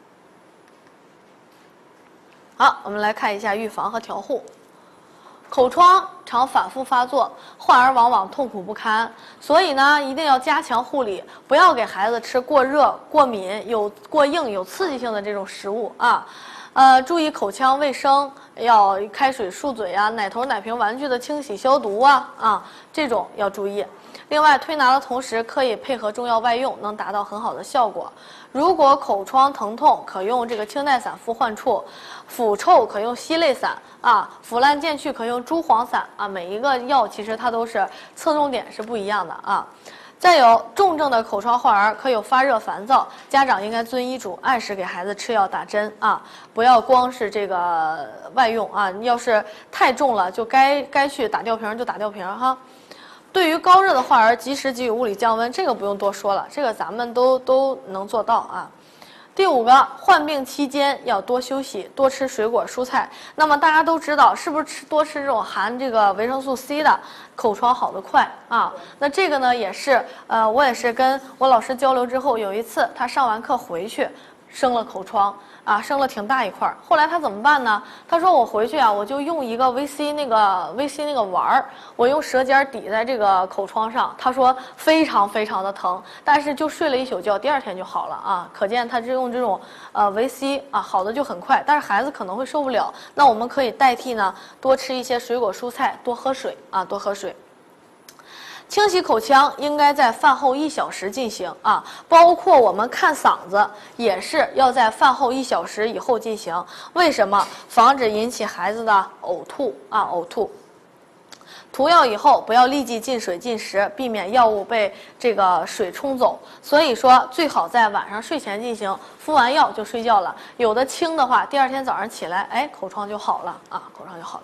好，我们来看一下预防和调护。口疮常反复发作，患儿往往痛苦不堪，所以呢，一定要加强护理，不要给孩子吃过热、过敏、有过硬、有刺激性的这种食物啊。呃，注意口腔卫生，要开水漱嘴啊，奶头、奶瓶、玩具的清洗消毒啊啊，这种要注意。另外，推拿的同时可以配合中药外用，能达到很好的效果。如果口疮疼痛，可用这个清代散敷患处；腐臭可用烯类散啊；腐烂渐去可用猪黄散啊。每一个药其实它都是侧重点是不一样的啊。再有重症的口疮患儿可有发热烦躁，家长应该遵医嘱，按时给孩子吃药打针啊，不要光是这个外用啊。要是太重了，就该该去打吊瓶就打吊瓶哈。对于高热的患儿，及时给予物理降温，这个不用多说了，这个咱们都都能做到啊。第五个，患病期间要多休息，多吃水果蔬菜。那么大家都知道，是不是吃多吃这种含这个维生素 C 的，口疮好得快啊？那这个呢，也是呃，我也是跟我老师交流之后，有一次他上完课回去生了口疮。啊，生了挺大一块儿。后来他怎么办呢？他说我回去啊，我就用一个 V C 那个 V C 那个丸儿，我用舌尖抵在这个口疮上。他说非常非常的疼，但是就睡了一宿觉，第二天就好了啊。可见他是用这种呃 V C 啊，好的就很快。但是孩子可能会受不了，那我们可以代替呢，多吃一些水果蔬菜，多喝水啊，多喝水。清洗口腔应该在饭后一小时进行啊，包括我们看嗓子也是要在饭后一小时以后进行。为什么？防止引起孩子的呕吐啊，呕吐。涂药以后不要立即进水进食，避免药物被这个水冲走。所以说最好在晚上睡前进行，敷完药就睡觉了。有的轻的话，第二天早上起来，哎，口疮就好了啊，口疮就好了。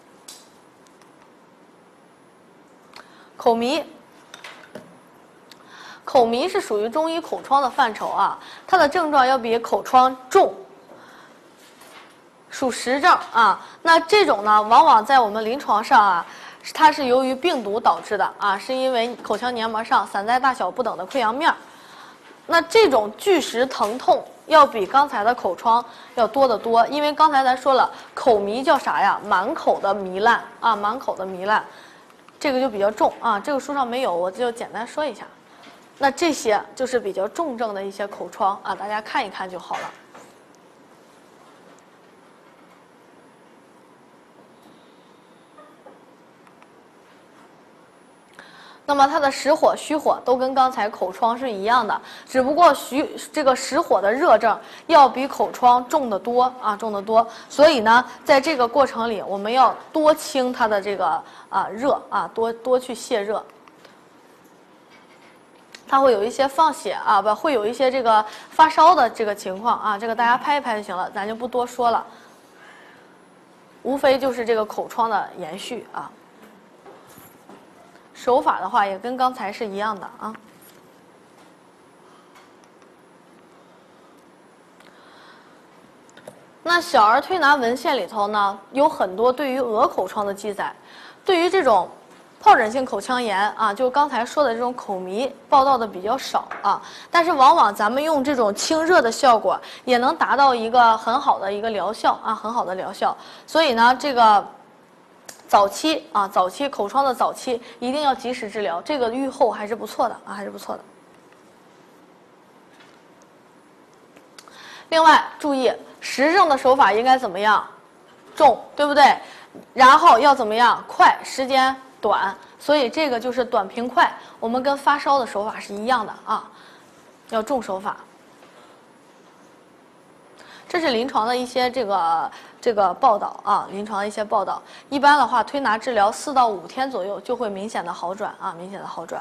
口迷，口迷是属于中医口疮的范畴啊，它的症状要比口疮重，属实症啊。那这种呢，往往在我们临床上啊，它是由于病毒导致的啊，是因为口腔黏膜上散在大小不等的溃疡面。那这种巨实疼痛要比刚才的口疮要多得多，因为刚才咱说了，口糜叫啥呀？满口的糜烂啊，满口的糜烂。 这个就比较重啊，这个书上没有，我就简单说一下。那这些就是比较重症的一些口疮啊，大家看一看就好了。那么它的实火、虚火都跟刚才口疮是一样的，只不过虚这个实火的热症要比口疮重得多啊，重得多。所以呢，在这个过程里，我们要多清它的这个啊热啊，多多去泄热。它会有一些放血啊，不会有一些这个发烧的这个情况啊，这个大家拍一拍就行了，咱就不多说了。无非就是这个口疮的延续啊。手法的话也跟刚才是一样的啊。那小儿推拿文献里头呢，有很多对于鹅口疮的记载，对于这种疱疹性口腔炎啊，就刚才说的这种口糜报道的比较少啊。但是往往咱们用这种清热的效果，也能达到一个很好的一个疗效啊，很好的疗效。所以呢，这个。早期啊，早期口疮的早期一定要及时治疗，这个预后还是不错的啊，还是不错的。另外注意实证的手法应该怎么样？重，对不对？然后要怎么样？快，时间短，所以这个就是短平快。我们跟发烧的手法是一样的啊，要重手法。这是临床的一些这个这个报道啊，临床的一些报道。一般的话，推拿治疗四到五天左右就会明显的好转啊，明显的好转。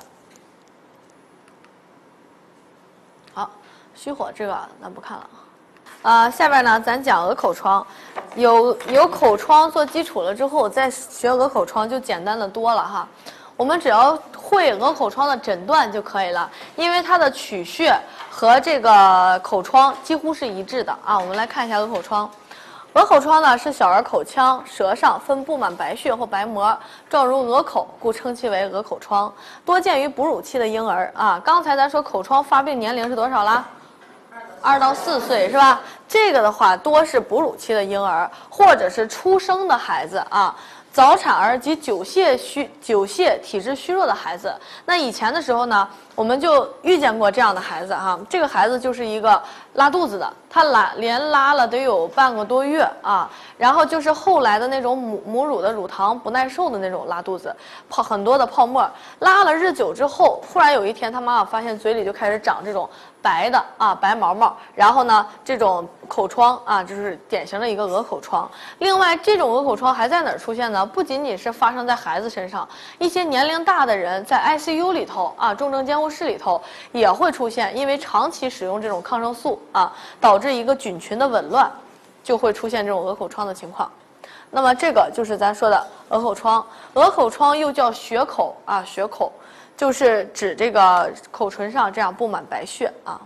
好，虚火这个咱不看了。啊，下边呢咱讲鹅口疮，有有口疮做基础了之后，再学鹅口疮就简单的多了哈。我们只要会鹅口疮的诊断就可以了，因为它的取穴和这个口疮几乎是一致的啊。我们来看一下鹅口疮。鹅口疮呢是小儿口腔舌上分布满白血或白膜，状如鹅口，故称其为鹅口疮，多见于哺乳期的婴儿啊。刚才咱说口疮发病年龄是多少啦？二到四岁是吧？这个的话多是哺乳期的婴儿，或者是出生的孩子啊。早产儿及久泻虚、久泻体质虚弱的孩子，那以前的时候呢，我们就遇见过这样的孩子哈。这个孩子就是一个拉肚子的，他拉连拉了得有半个多月啊，然后就是后来的那种母母乳的乳糖不耐受的那种拉肚子，泡很多的泡沫，拉了日久之后，忽然有一天他妈妈发现嘴里就开始长这种白的啊白毛毛，然后呢这种口疮啊，就是典型的一个鹅口疮。另外，这种鹅口疮还在哪儿出现呢？不仅仅是发生在孩子身上，一些年龄大的人在 I C U 里头啊，重症监护室里头也会出现，因为长期使用这种抗生素啊，导致一个菌群的紊乱，就会出现这种鹅口疮的情况。那么这个就是咱说的鹅口疮，鹅口疮又叫血口啊，血口就是指这个口唇上这样布满白血啊。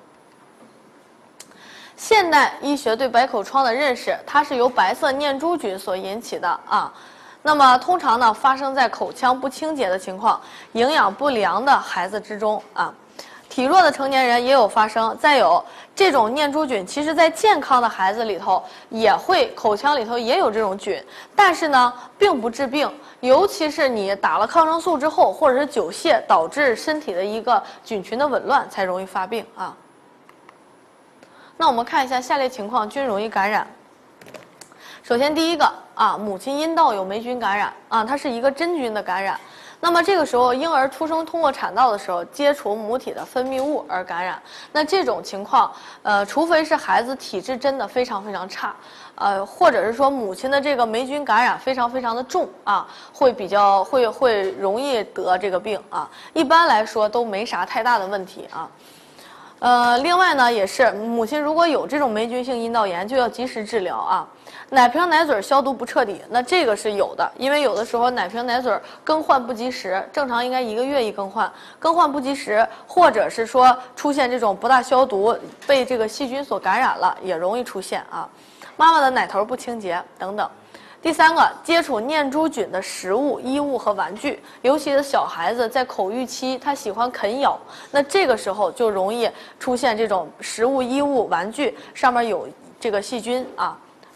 现代医学对白口疮的认识，它是由白色念珠菌所引起的啊。那么通常呢，发生在口腔不清洁的情况、营养不良的孩子之中啊。体弱的成年人也有发生。再有这种念珠菌，其实在健康的孩子里头也会，口腔里头也有这种菌，但是呢，并不治病。尤其是你打了抗生素之后，或者是久泻导致身体的一个菌群的紊乱，才容易发病啊。那我们看一下下列情况均容易感染。首先第一个啊，母亲阴道有霉菌感染啊，它是一个真菌的感染。那么这个时候婴儿出生通过产道的时候接触母体的分泌物而感染，那这种情况，呃，除非是孩子体质真的非常非常差，呃，或者是说母亲的这个霉菌感染非常非常的重啊，会比较会会容易得这个病啊。一般来说都没啥太大的问题啊。呃，另外呢，也是母亲如果有这种霉菌性阴道炎，就要及时治疗啊。奶瓶奶嘴消毒不彻底，那这个是有的，因为有的时候奶瓶奶嘴更换不及时，正常应该一个月一更换，更换不及时，或者是说出现这种不大消毒，被这个细菌所感染了，也容易出现啊。妈妈的奶头不清洁等等。第三个，接触念珠菌的食物、衣物和玩具，尤其是小孩子在口欲期，他喜欢啃咬，那这个时候就容易出现这种食物、衣物、玩具上面有这个细菌啊，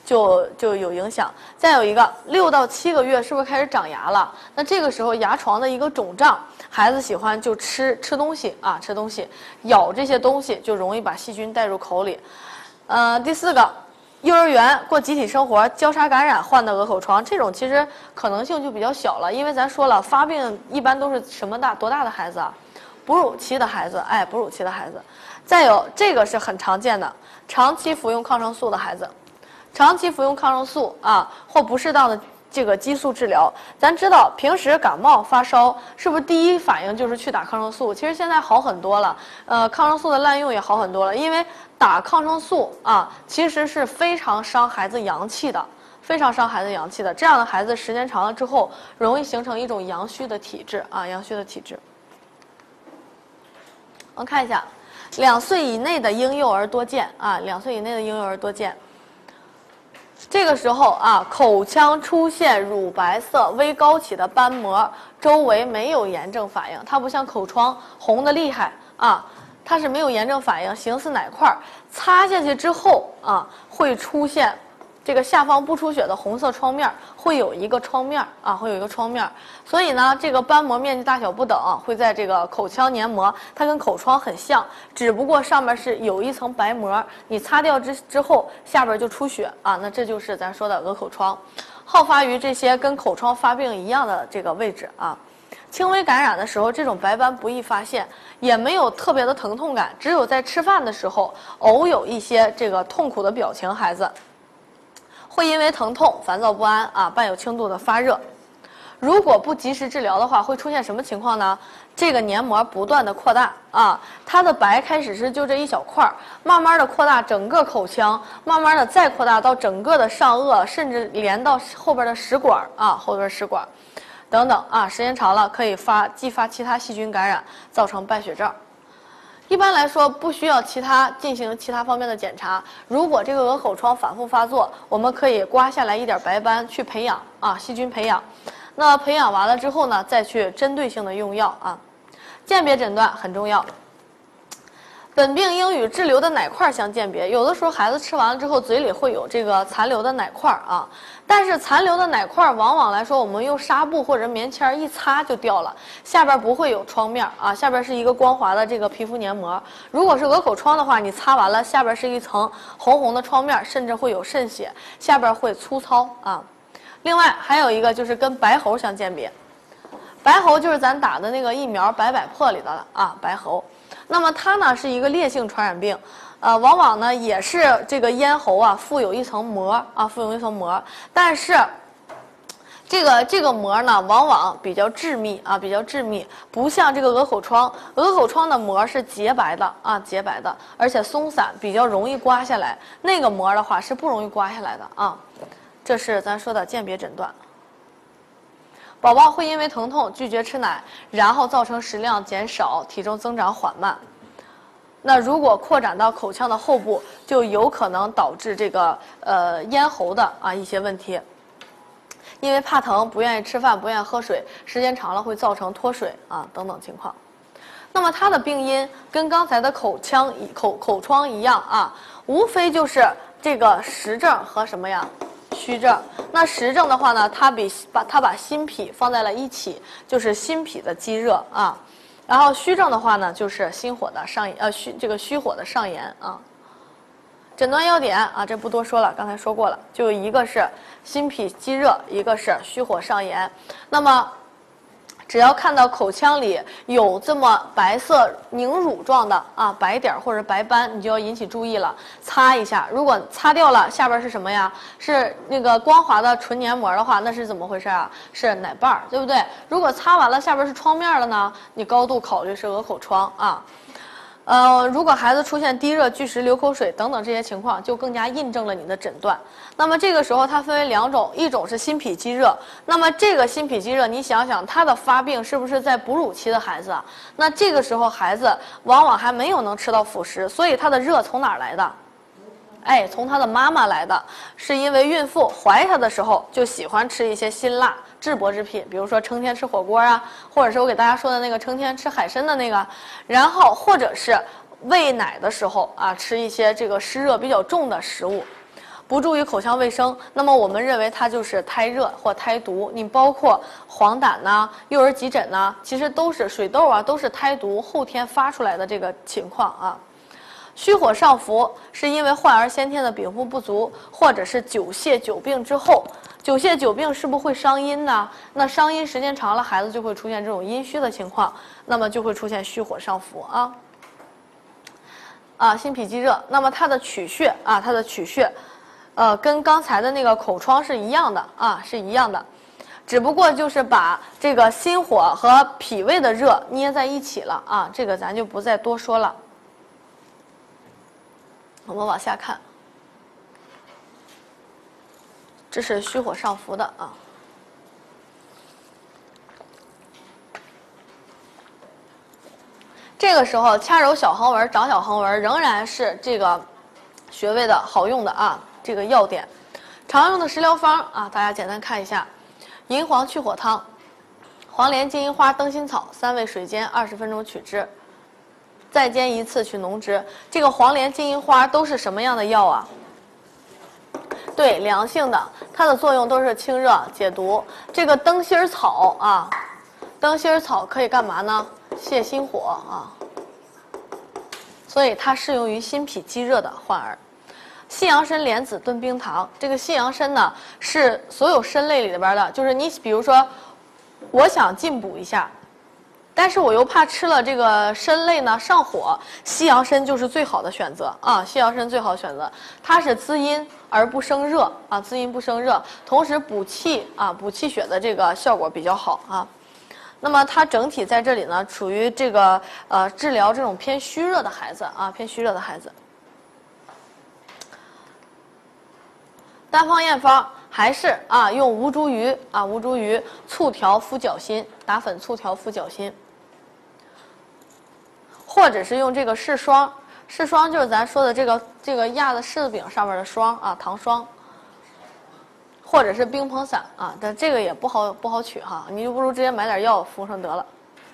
就就有影响。再有一个，六到七个月是不是开始长牙了？那这个时候牙床的一个肿胀，孩子喜欢就吃吃东西啊，吃东西，咬这些东西就容易把细菌带入口里。呃，第四个，幼儿园过集体生活交叉感染患的鹅口疮，这种其实可能性就比较小了，因为咱说了，发病一般都是什么大多大的孩子啊？哺乳期的孩子，哎，哺乳期的孩子。再有这个是很常见的，长期服用抗生素的孩子。长期服用抗生素啊，或不适当的这个激素治疗，咱知道平时感冒发烧是不是第一反应就是去打抗生素？其实现在好很多了，呃，抗生素的滥用也好很多了，因为打抗生素啊，其实是非常伤孩子阳气的，非常伤孩子阳气的。这样的孩子时间长了之后，容易形成一种阳虚的体质啊，阳虚的体质。我们看一下，两岁以内的婴幼儿多见啊，两岁以内的婴幼儿多见。这个时候啊，口腔出现乳白色、微高起的斑膜，周围没有炎症反应，它不像口疮红的厉害啊，它是没有炎症反应，形似奶块，擦下去之后啊，会出现这个下方不出血的红色创面，会有一个创面啊，会有一个创面。所以呢，这个斑膜面积大小不等，会在这个口腔黏膜，它跟口疮很像，只不过上面是有一层白膜，你擦掉之之后，下边就出血啊，那这就是咱说的鹅口疮，好发于这些跟口疮发病一样的这个位置啊。轻微感染的时候，这种白斑不易发现，也没有特别的疼痛感，只有在吃饭的时候，偶有一些这个痛苦的表情，孩子会因为疼痛、烦躁不安啊，伴有轻度的发热。如果不及时治疗的话，会出现什么情况呢？这个黏膜不断的扩大啊，它的白开始是就这一小块，慢慢的扩大整个口腔，慢慢的再扩大到整个的上颚，甚至连到后边的食管啊，后边食管等等啊，时间长了可以发继发其他细菌感染，造成败血症。一般来说，不需要其他进行其他方面的检查。如果这个鹅口疮反复发作，我们可以刮下来一点白斑去培养啊，细菌培养。那培养完了之后呢，再去针对性的用药啊。鉴别诊断很重要。本病应与滞留的奶块相鉴别。有的时候孩子吃完了之后，嘴里会有这个残留的奶块啊，但是残留的奶块往往来说，我们用纱布或者棉签一擦就掉了，下边不会有创面啊，下边是一个光滑的这个皮肤黏膜。如果是鹅口疮的话，你擦完了，下边是一层红红的创面，甚至会有渗血，下边会粗糙啊。另外还有一个就是跟白喉相鉴别，白喉就是咱打的那个疫苗百百破里的了啊，白喉。那么它呢是一个烈性传染病，呃，往往呢也是这个咽喉啊附有一层膜啊，附有一层膜，但是这个这个膜呢往往比较致密啊，比较致密，不像这个鹅口疮，鹅口疮的膜是洁白的啊，洁白的，而且松散，比较容易刮下来，那个膜的话是不容易刮下来的啊。这是咱说的鉴别诊断。宝宝会因为疼痛拒绝吃奶，然后造成食量减少，体重增长缓慢。那如果扩展到口腔的后部，就有可能导致这个呃咽喉的啊一些问题。因为怕疼，不愿意吃饭，不愿意喝水，时间长了会造成脱水啊等等情况。那么它的病因跟刚才的口腔口口疮一样啊，无非就是这个实症和什么呀？虚症。那实症的话呢，它比把它把心脾放在了一起，就是心脾的积热啊。然后虚症的话呢，就是心火的上呃虚这个虚火的上炎啊。诊断要点啊，这不多说了，刚才说过了，就一个是心脾积热，一个是虚火上炎。那么只要看到口腔里有这么白色凝乳状的啊白点或者白斑，你就要引起注意了，擦一下。如果擦掉了，下边是什么呀？是那个光滑的纯黏膜的话，那是怎么回事啊？是奶瓣儿，对不对？如果擦完了下边是创面了呢，你高度考虑是鹅口疮啊。呃，如果孩子出现低热、拒食、流口水等等这些情况，就更加印证了你的诊断。那么这个时候它分为两种，一种是心脾积热。那么这个心脾积热，你想想它的发病是不是在哺乳期的孩子啊？那这个时候孩子往往还没有能吃到辅食，所以他的热从哪儿来的？哎，从他的妈妈来的，是因为孕妇怀他的时候就喜欢吃一些辛辣炙薄之品，比如说成天吃火锅啊，或者是我给大家说的那个成天吃海参的那个，然后或者是喂奶的时候啊，吃一些这个湿热比较重的食物。 不注意口腔卫生，那么我们认为它就是胎热或胎毒。你包括黄疸呐、幼儿急诊呐，其实都是水痘啊，都是胎毒后天发出来的这个情况啊。虚火上浮是因为患儿先天的禀赋不足，或者是久泻久病之后。久泻久病是不是会伤阴呢？那伤阴时间长了，孩子就会出现这种阴虚的情况，那么就会出现虚火上浮啊。啊，心脾积热，那么它的取穴啊，它的取穴，呃，跟刚才的那个口疮是一样的啊，是一样的，只不过就是把这个心火和脾胃的热捏在一起了啊，这个咱就不再多说了。我们往下看。这是虚火上浮的啊。这个时候掐揉小横纹、长小横纹仍然是这个穴位的好用的啊，这个要点。常用的食疗方啊，大家简单看一下：银黄去火汤、黄连、金银花、灯心草三味水煎，二十分钟取汁，再煎一次取脓汁。这个黄连、金银花都是什么样的药啊？对，凉性的，它的作用都是清热解毒。这个灯心草啊，灯心草可以干嘛呢？泻心火啊，所以它适用于心脾积热的患儿。西洋参莲子炖冰糖，这个西洋参呢是所有参类里边的，就是你比如说，我想进补一下。但是我又怕吃了这个参类呢上火，西洋参就是最好的选择啊！西洋参最好选择，它是滋阴而不生热啊，滋阴不生热，同时补气啊，补气血的这个效果比较好啊。那么它整体在这里呢，处于这个呃治疗这种偏虚热的孩子啊，偏虚热的孩子。单方验方还是啊，用吴茱萸啊，吴茱萸醋调敷脚心，打粉醋调敷脚心。或者是用这个柿霜，柿霜就是咱说的这个这个压的柿子饼上面的霜啊，糖霜。或者是冰硼散啊，但这个也不好不好取哈，你就不如直接买点药敷上得了。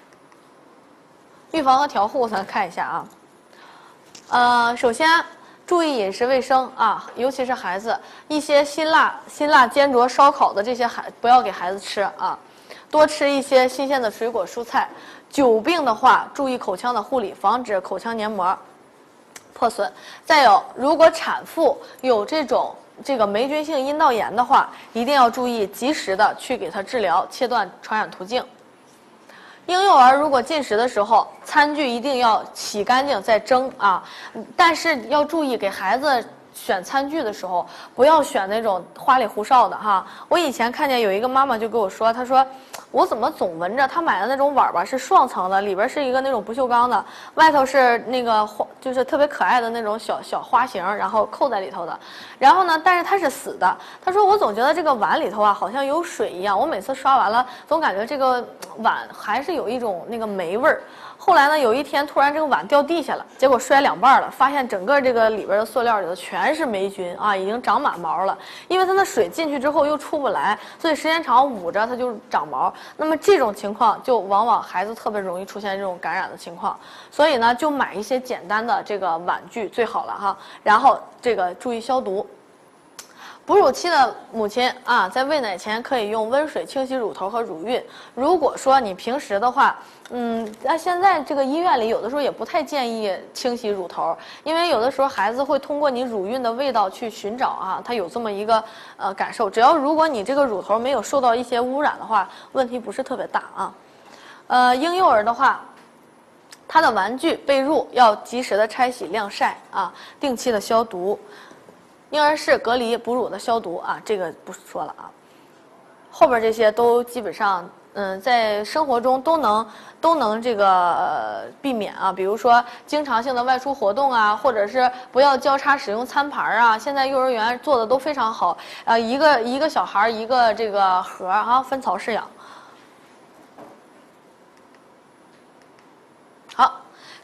预防和调护咱看一下啊，呃，首先注意饮食卫生啊，尤其是孩子，一些辛辣辛辣煎灼烧烤的这些孩不要给孩子吃啊，多吃一些新鲜的水果蔬菜。久病的话，注意口腔的护理，防止口腔黏膜破损。再有，如果产妇有这种这个霉菌性阴道炎的话，一定要注意及时的去给它治疗，切断传染途径。婴幼儿如果进食的时候，餐具一定要洗干净再蒸啊，但是要注意给孩子选餐具的时候，不要选那种花里胡哨的哈。我以前看见有一个妈妈就跟我说，她说我怎么总闻着她买的那种碗吧是双层的，里边是一个那种不锈钢的，外头是那个花，就是特别可爱的那种小小花型，然后扣在里头的。然后呢，但是它是死的。她说我总觉得这个碗里头啊好像有水一样，我每次刷完了总感觉这个碗还是有一种那个霉味儿。后来呢，有一天突然这个碗掉地下了，结果摔两半了，发现整个这个里边的塑料里头全是霉菌啊，已经长满毛了。因为它的水进去之后又出不来，所以时间长捂着它就长毛。那么这种情况就往往孩子特别容易出现这种感染的情况。所以呢，就买一些简单的这个碗具最好了哈，然后这个注意消毒。哺乳期的母亲啊，在喂奶前可以用温水清洗乳头和乳晕。如果说你平时的话，嗯，那现在这个医院里有的时候也不太建议清洗乳头，因为有的时候孩子会通过你乳晕的味道去寻找啊，他有这么一个呃感受。只要如果你这个乳头没有受到一些污染的话，问题不是特别大啊。呃，婴幼儿的话，他的玩具被褥要及时的拆洗晾晒啊，定期的消毒。婴儿室隔离哺乳的消毒啊，这个不说了啊。后边这些都基本上，嗯，在生活中都能都能这个、呃、避免啊。比如说经常性的外出活动啊，或者是不要交叉使用餐盘啊。现在幼儿园做的都非常好，呃，一个一个小孩一个这个盒啊，分槽饲养。好。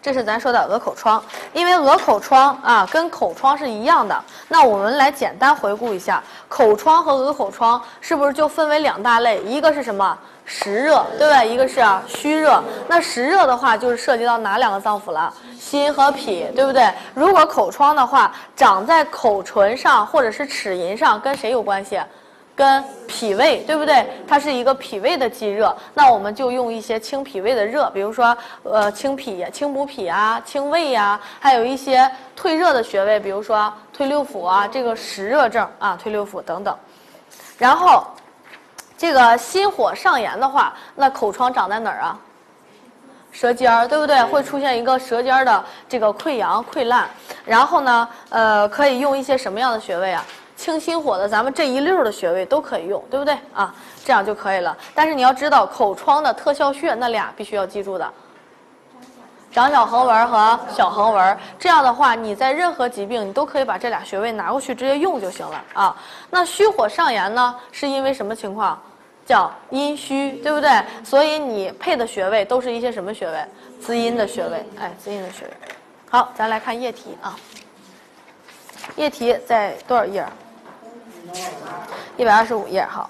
这是咱说的鹅口疮，因为鹅口疮啊跟口疮是一样的。那我们来简单回顾一下，口疮和鹅口疮是不是就分为两大类？一个是什么？实热，对不对？一个是啊虚热。那实热的话，就是涉及到哪两个脏腑了？心和脾，对不对？如果口疮的话，长在口唇上或者是齿龈上，跟谁有关系？跟脾胃，对不对？它是一个脾胃的积热，那我们就用一些清脾胃的热，比如说呃清脾、清补脾啊、清胃呀、啊，还有一些退热的穴位，比如说推六腑啊，这个实热症啊，推六腑等等。然后这个心火上炎的话，那口疮长在哪儿啊？舌尖儿，对不对？会出现一个舌尖的这个溃疡、溃烂。然后呢，呃，可以用一些什么样的穴位啊？清心火的，咱们这一溜的穴位都可以用，对不对啊？这样就可以了。但是你要知道，口疮的特效穴那俩必须要记住的，掌小横纹和小横纹。这样的话，你在任何疾病，你都可以把这俩穴位拿过去直接用就行了啊。那虚火上炎呢，是因为什么情况？叫阴虚，对不对？所以你配的穴位都是一些什么穴位？滋阴的穴位，哎，滋阴的穴位。好，咱来看液体啊。液体在多少页？一百二十五页，好。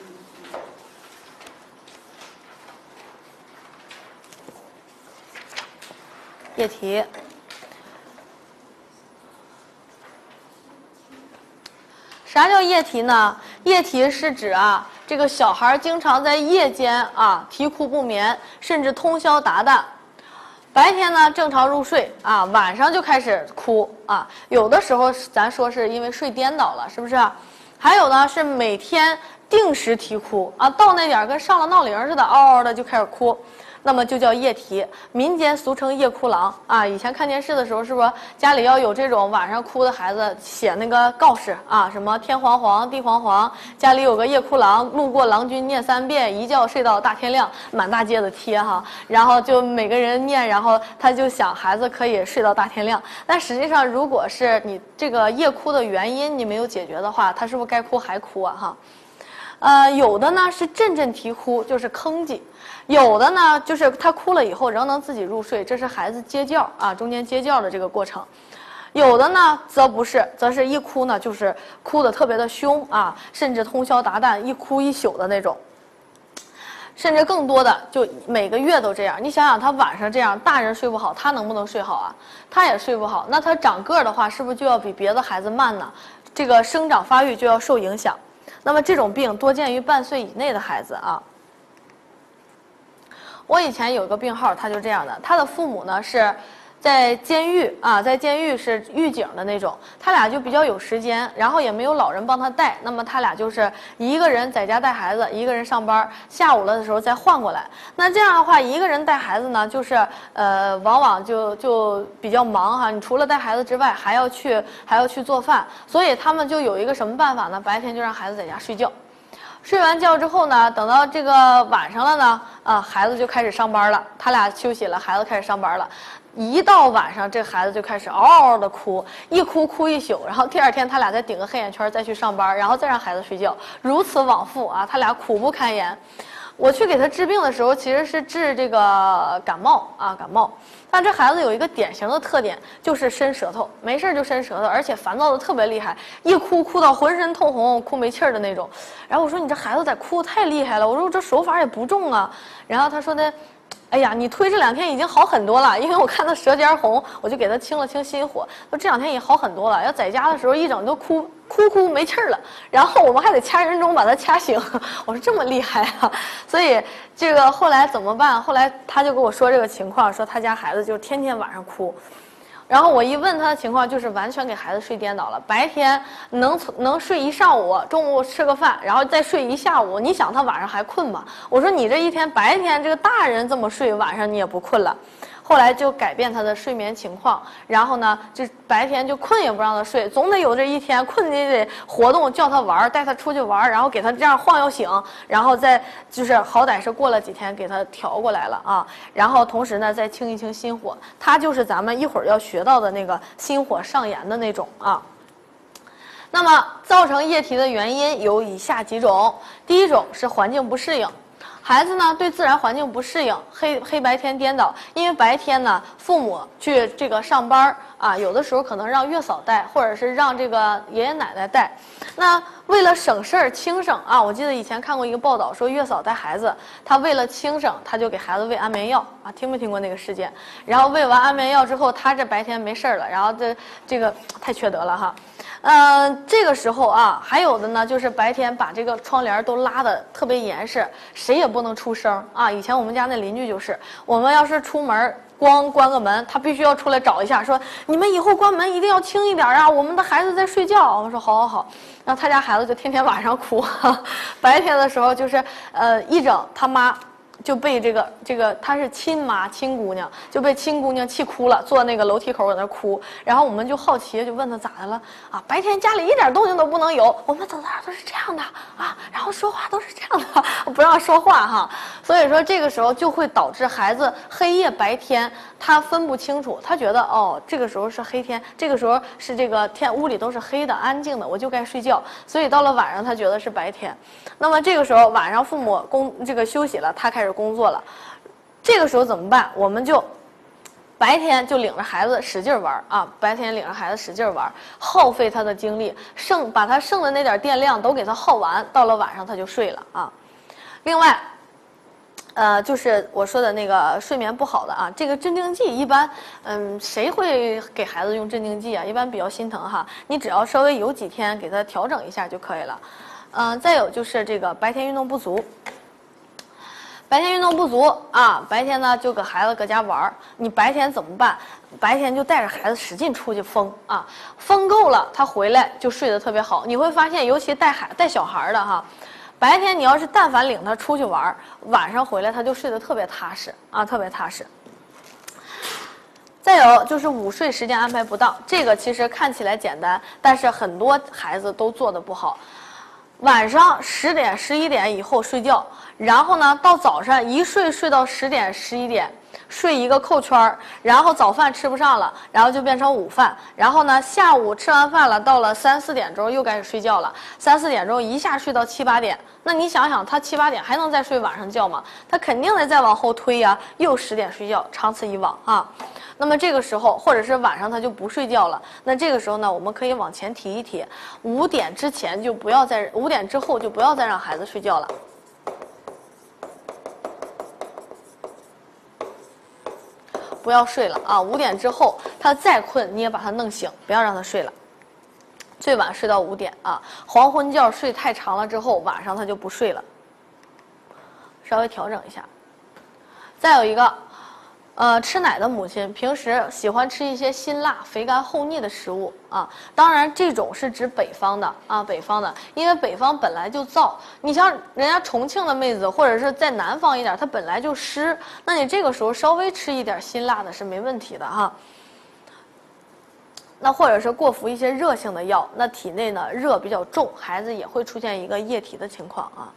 液体，啥叫液体呢？液体是指啊，这个小孩经常在夜间啊啼哭不眠，甚至通宵达旦。白天呢正常入睡啊，晚上就开始哭啊。有的时候咱说是因为睡颠倒了，是不是？还有呢是每天定时啼哭啊，到那点跟上了闹铃似的，嗷嗷的就开始哭。那么就叫夜啼，民间俗称夜哭郎啊。以前看电视的时候，是不是家里要有这种晚上哭的孩子，写那个告示啊，什么天黄黄地黄黄，家里有个夜哭郎，路过郎君念三遍，一觉睡到大天亮，满大街的贴哈。然后就每个人念，然后他就想孩子可以睡到大天亮。但实际上，如果是你这个夜哭的原因你没有解决的话，他是不是该哭还哭啊哈？呃，有的呢是阵阵啼哭，就是吭叽。有的呢，就是他哭了以后仍能自己入睡，这是孩子接觉啊，中间接觉的这个过程。有的呢，则不是，则是一哭呢，就是哭得特别的凶啊，甚至通宵达旦，一哭一宿的那种。甚至更多的，就每个月都这样。你想想，他晚上这样，大人睡不好，他能不能睡好啊？他也睡不好。那他长个儿的话，是不是就要比别的孩子慢呢？这个生长发育就要受影响。那么这种病多见于半岁以内的孩子啊。我以前有个病号，他就这样的，他的父母呢是在监狱啊，在监狱是狱警的那种，他俩就比较有时间，然后也没有老人帮他带，那么他俩就是一个人在家带孩子，一个人上班，下午了的时候再换过来。那这样的话，一个人带孩子呢，就是呃，往往就就比较忙哈。你除了带孩子之外，还要去还要去做饭，所以他们就有一个什么办法呢？白天就让孩子在家睡觉。睡完觉之后呢，等到这个晚上了呢，啊，孩子就开始上班了。他俩休息了，孩子开始上班了。一到晚上，这孩子就开始嗷嗷的哭，一哭哭一宿。然后第二天他俩再顶个黑眼圈再去上班，然后再让孩子睡觉，如此往复啊，他俩苦不堪言。我去给他治病的时候，其实是治这个感冒啊，感冒。但这孩子有一个典型的特点，就是伸舌头，没事就伸舌头，而且烦躁的特别厉害，一哭哭到浑身通红，哭没气儿的那种。然后我说你这孩子咋哭太厉害了？我说我这手法也不重啊。然后他说的，哎呀，你推这两天已经好很多了，因为我看他舌尖红，我就给他清了清心火，说这两天也好很多了。要在家的时候一整都哭哭哭没气儿了，然后我们还得掐人中把他掐醒。我说这么厉害啊！所以这个后来怎么办？后来他就跟我说这个情况，说他家孩子就天天晚上哭。然后我一问他的情况，就是完全给孩子睡颠倒了。白天能能睡一上午，中午吃个饭，然后再睡一下午。你想他晚上还困吗？我说你这一天白天这个大人这么睡，晚上你也不困了。后来就改变他的睡眠情况，然后呢，就白天就困也不让他睡，总得有这一天困你得活动，叫他玩，带他出去玩，然后给他这样晃悠醒，然后再就是好歹是过了几天给他调过来了啊，然后同时呢再清一清心火，他就是咱们一会儿要学到的那个心火上炎的那种啊。那么造成液啼的原因有以下几种，第一种是环境不适应。 孩子呢对自然环境不适应，黑黑白天颠倒，因为白天呢父母去这个上班啊，有的时候可能让月嫂带，或者是让这个爷爷奶奶带。那为了省事儿轻省啊，我记得以前看过一个报道说，月嫂带孩子，她为了轻省，她就给孩子喂安眠药啊，听没听过那个事件？然后喂完安眠药之后，她这白天没事儿了，然后这这个太缺德了哈。呃，这个时候啊，还有的呢，就是白天把这个窗帘都拉得特别严实，谁也不能出声啊。以前我们家那邻居就是，我们要是出门光关个门，他必须要出来找一下，说你们以后关门一定要轻一点啊，我们的孩子在睡觉。我们说好好好，然后他家孩子就天天晚上哭，呵呵白天的时候就是呃一整他妈。就被这个这个她是亲妈亲姑娘，就被亲姑娘气哭了，坐那个楼梯口在那哭。然后我们就好奇，就问她咋的了啊？白天家里一点动静都不能有，我们走到哪都是这样的啊，然后说话都是这样的，不让说话哈。所以说这个时候就会导致孩子黑夜白天他分不清楚，他觉得哦这个时候是黑天，这个时候是这个天屋里都是黑的安静的，我就该睡觉。所以到了晚上他觉得是白天。那么这个时候晚上父母工这个休息了，他开始工作了，这个时候怎么办？我们就白天就领着孩子使劲玩啊，白天领着孩子使劲玩，耗费他的精力，剩把他剩的那点电量都给他耗完，到了晚上他就睡了啊。另外，呃，就是我说的那个睡眠不好的啊，这个镇定剂一般，嗯，谁会给孩子用镇定剂啊？一般比较心疼哈，你只要稍微有几天给他调整一下就可以了。嗯、呃，再有就是这个白天运动不足。白天运动不足啊，白天呢就搁孩子搁家玩儿。你白天怎么办？白天就带着孩子使劲出去疯啊，疯够了，他回来就睡得特别好。你会发现，尤其带孩带小孩的哈，白天你要是但凡领他出去玩，晚上回来他就睡得特别踏实啊，特别踏实。再有就是午睡时间安排不当，这个其实看起来简单，但是很多孩子都做得不好。晚上十点、十一点以后睡觉，然后呢，到早上一睡睡到十点、十一点，睡一个扣圈，然后早饭吃不上了，然后就变成午饭，然后呢，下午吃完饭了，到了三四点钟又该始睡觉了，三四点钟一下睡到七八点，那你想想，他七八点还能再睡晚上觉吗？他肯定得再往后推呀，又十点睡觉，长此以往啊。那么这个时候，或者是晚上他就不睡觉了，那这个时候呢，我们可以往前提一提，五点之前就不要再，五点之后就不要再让孩子睡觉了。不要睡了啊！五点之后他再困，你也把他弄醒，不要让他睡了。最晚睡到五点啊，黄昏觉睡太长了之后，晚上他就不睡了。稍微调整一下。再有一个。呃，吃奶的母亲平时喜欢吃一些辛辣、肥甘厚腻的食物啊。当然，这种是指北方的啊，北方的，因为北方本来就燥。你像人家重庆的妹子，或者是在南方一点，它本来就湿，那你这个时候稍微吃一点辛辣的是没问题的哈。那或者是过服一些热性的药，那体内呢热比较重，孩子也会出现一个液体的情况啊。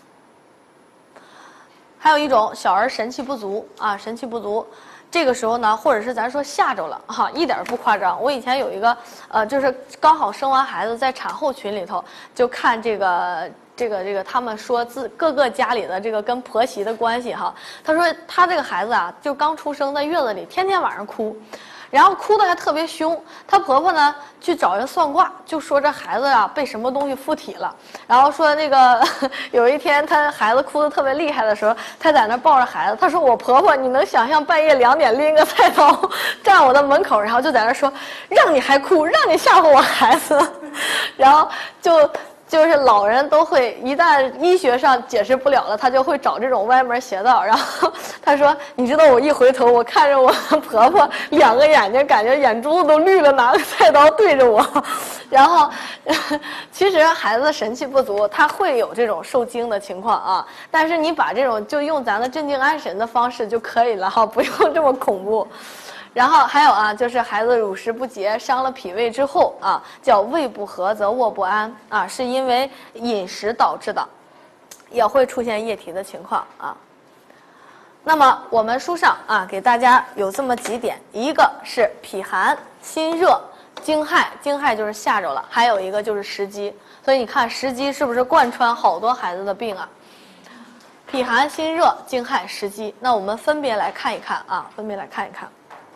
还有一种小儿神气不足啊，神气不足。这个时候呢，或者是咱说吓着了哈，一点不夸张。我以前有一个呃，就是刚好生完孩子，在产后群里头就看这个这个这个，他们说自各个家里的这个跟婆媳的关系哈。他说他这个孩子啊，就刚出生在月子里，天天晚上哭。然后哭得还特别凶，她婆婆呢去找人算卦，就说这孩子啊被什么东西附体了，然后说那个有一天她孩子哭得特别厉害的时候，她在那抱着孩子，她说我婆婆你能想象半夜两点拎个菜刀站我的门口，然后就在那说让你还哭，让你吓唬我孩子，然后就。就是老人都会，一旦医学上解释不了了，他就会找这种歪门邪道。然后他说：“你知道我一回头，我看着我婆婆两个眼睛，感觉眼珠子都绿了，拿个菜刀对着我。”然后，其实孩子神气不足，他会有这种受惊的情况啊。但是你把这种就用咱的镇静安神的方式就可以了哈，不用这么恐怖。然后还有啊，就是孩子乳食不洁伤了脾胃之后啊，叫胃不和则卧不安啊，是因为饮食导致的，也会出现液体的情况啊。那么我们书上啊给大家有这么几点，一个是脾寒、心热、惊骇，惊骇就是吓着了，还有一个就是食积。所以你看食积是不是贯穿好多孩子的病啊？ 脾寒、心热、惊骇时机。那我们分别来看一看啊，分别来看一看。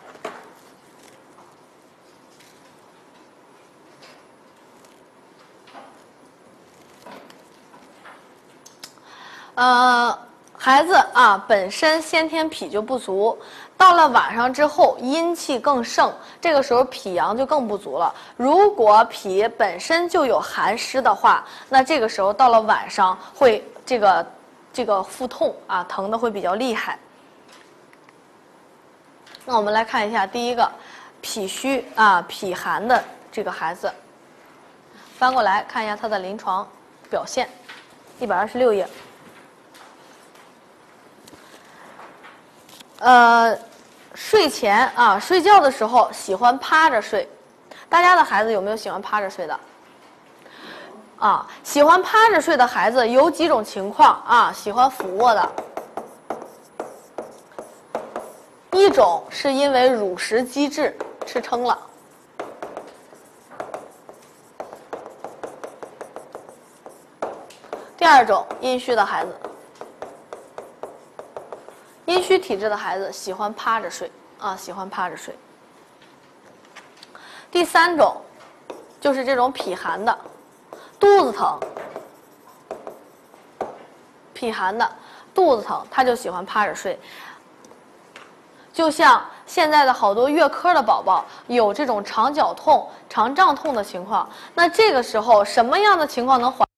呃，孩子啊，本身先天脾就不足，到了晚上之后阴气更盛，这个时候脾阳就更不足了。如果脾本身就有寒湿的话，那这个时候到了晚上会这个这个腹痛啊，疼的会比较厉害。那我们来看一下第一个，脾虚啊，脾寒的这个孩子，翻过来看一下他的临床表现，一百二十六页。呃，睡前啊，睡觉的时候喜欢趴着睡，大家的孩子有没有喜欢趴着睡的？啊，喜欢趴着睡的孩子有几种情况啊，喜欢俯卧的。一种是因为乳食积滞吃撑了，第二种阴虚的孩子。阴虚体质的孩子喜欢趴着睡啊，喜欢趴着睡。第三种就是这种脾寒的，肚子疼，脾寒的肚子疼，他就喜欢趴着睡。就像现在的好多月科的宝宝有这种肠绞痛、肠胀痛的情况，那这个时候什么样的情况能缓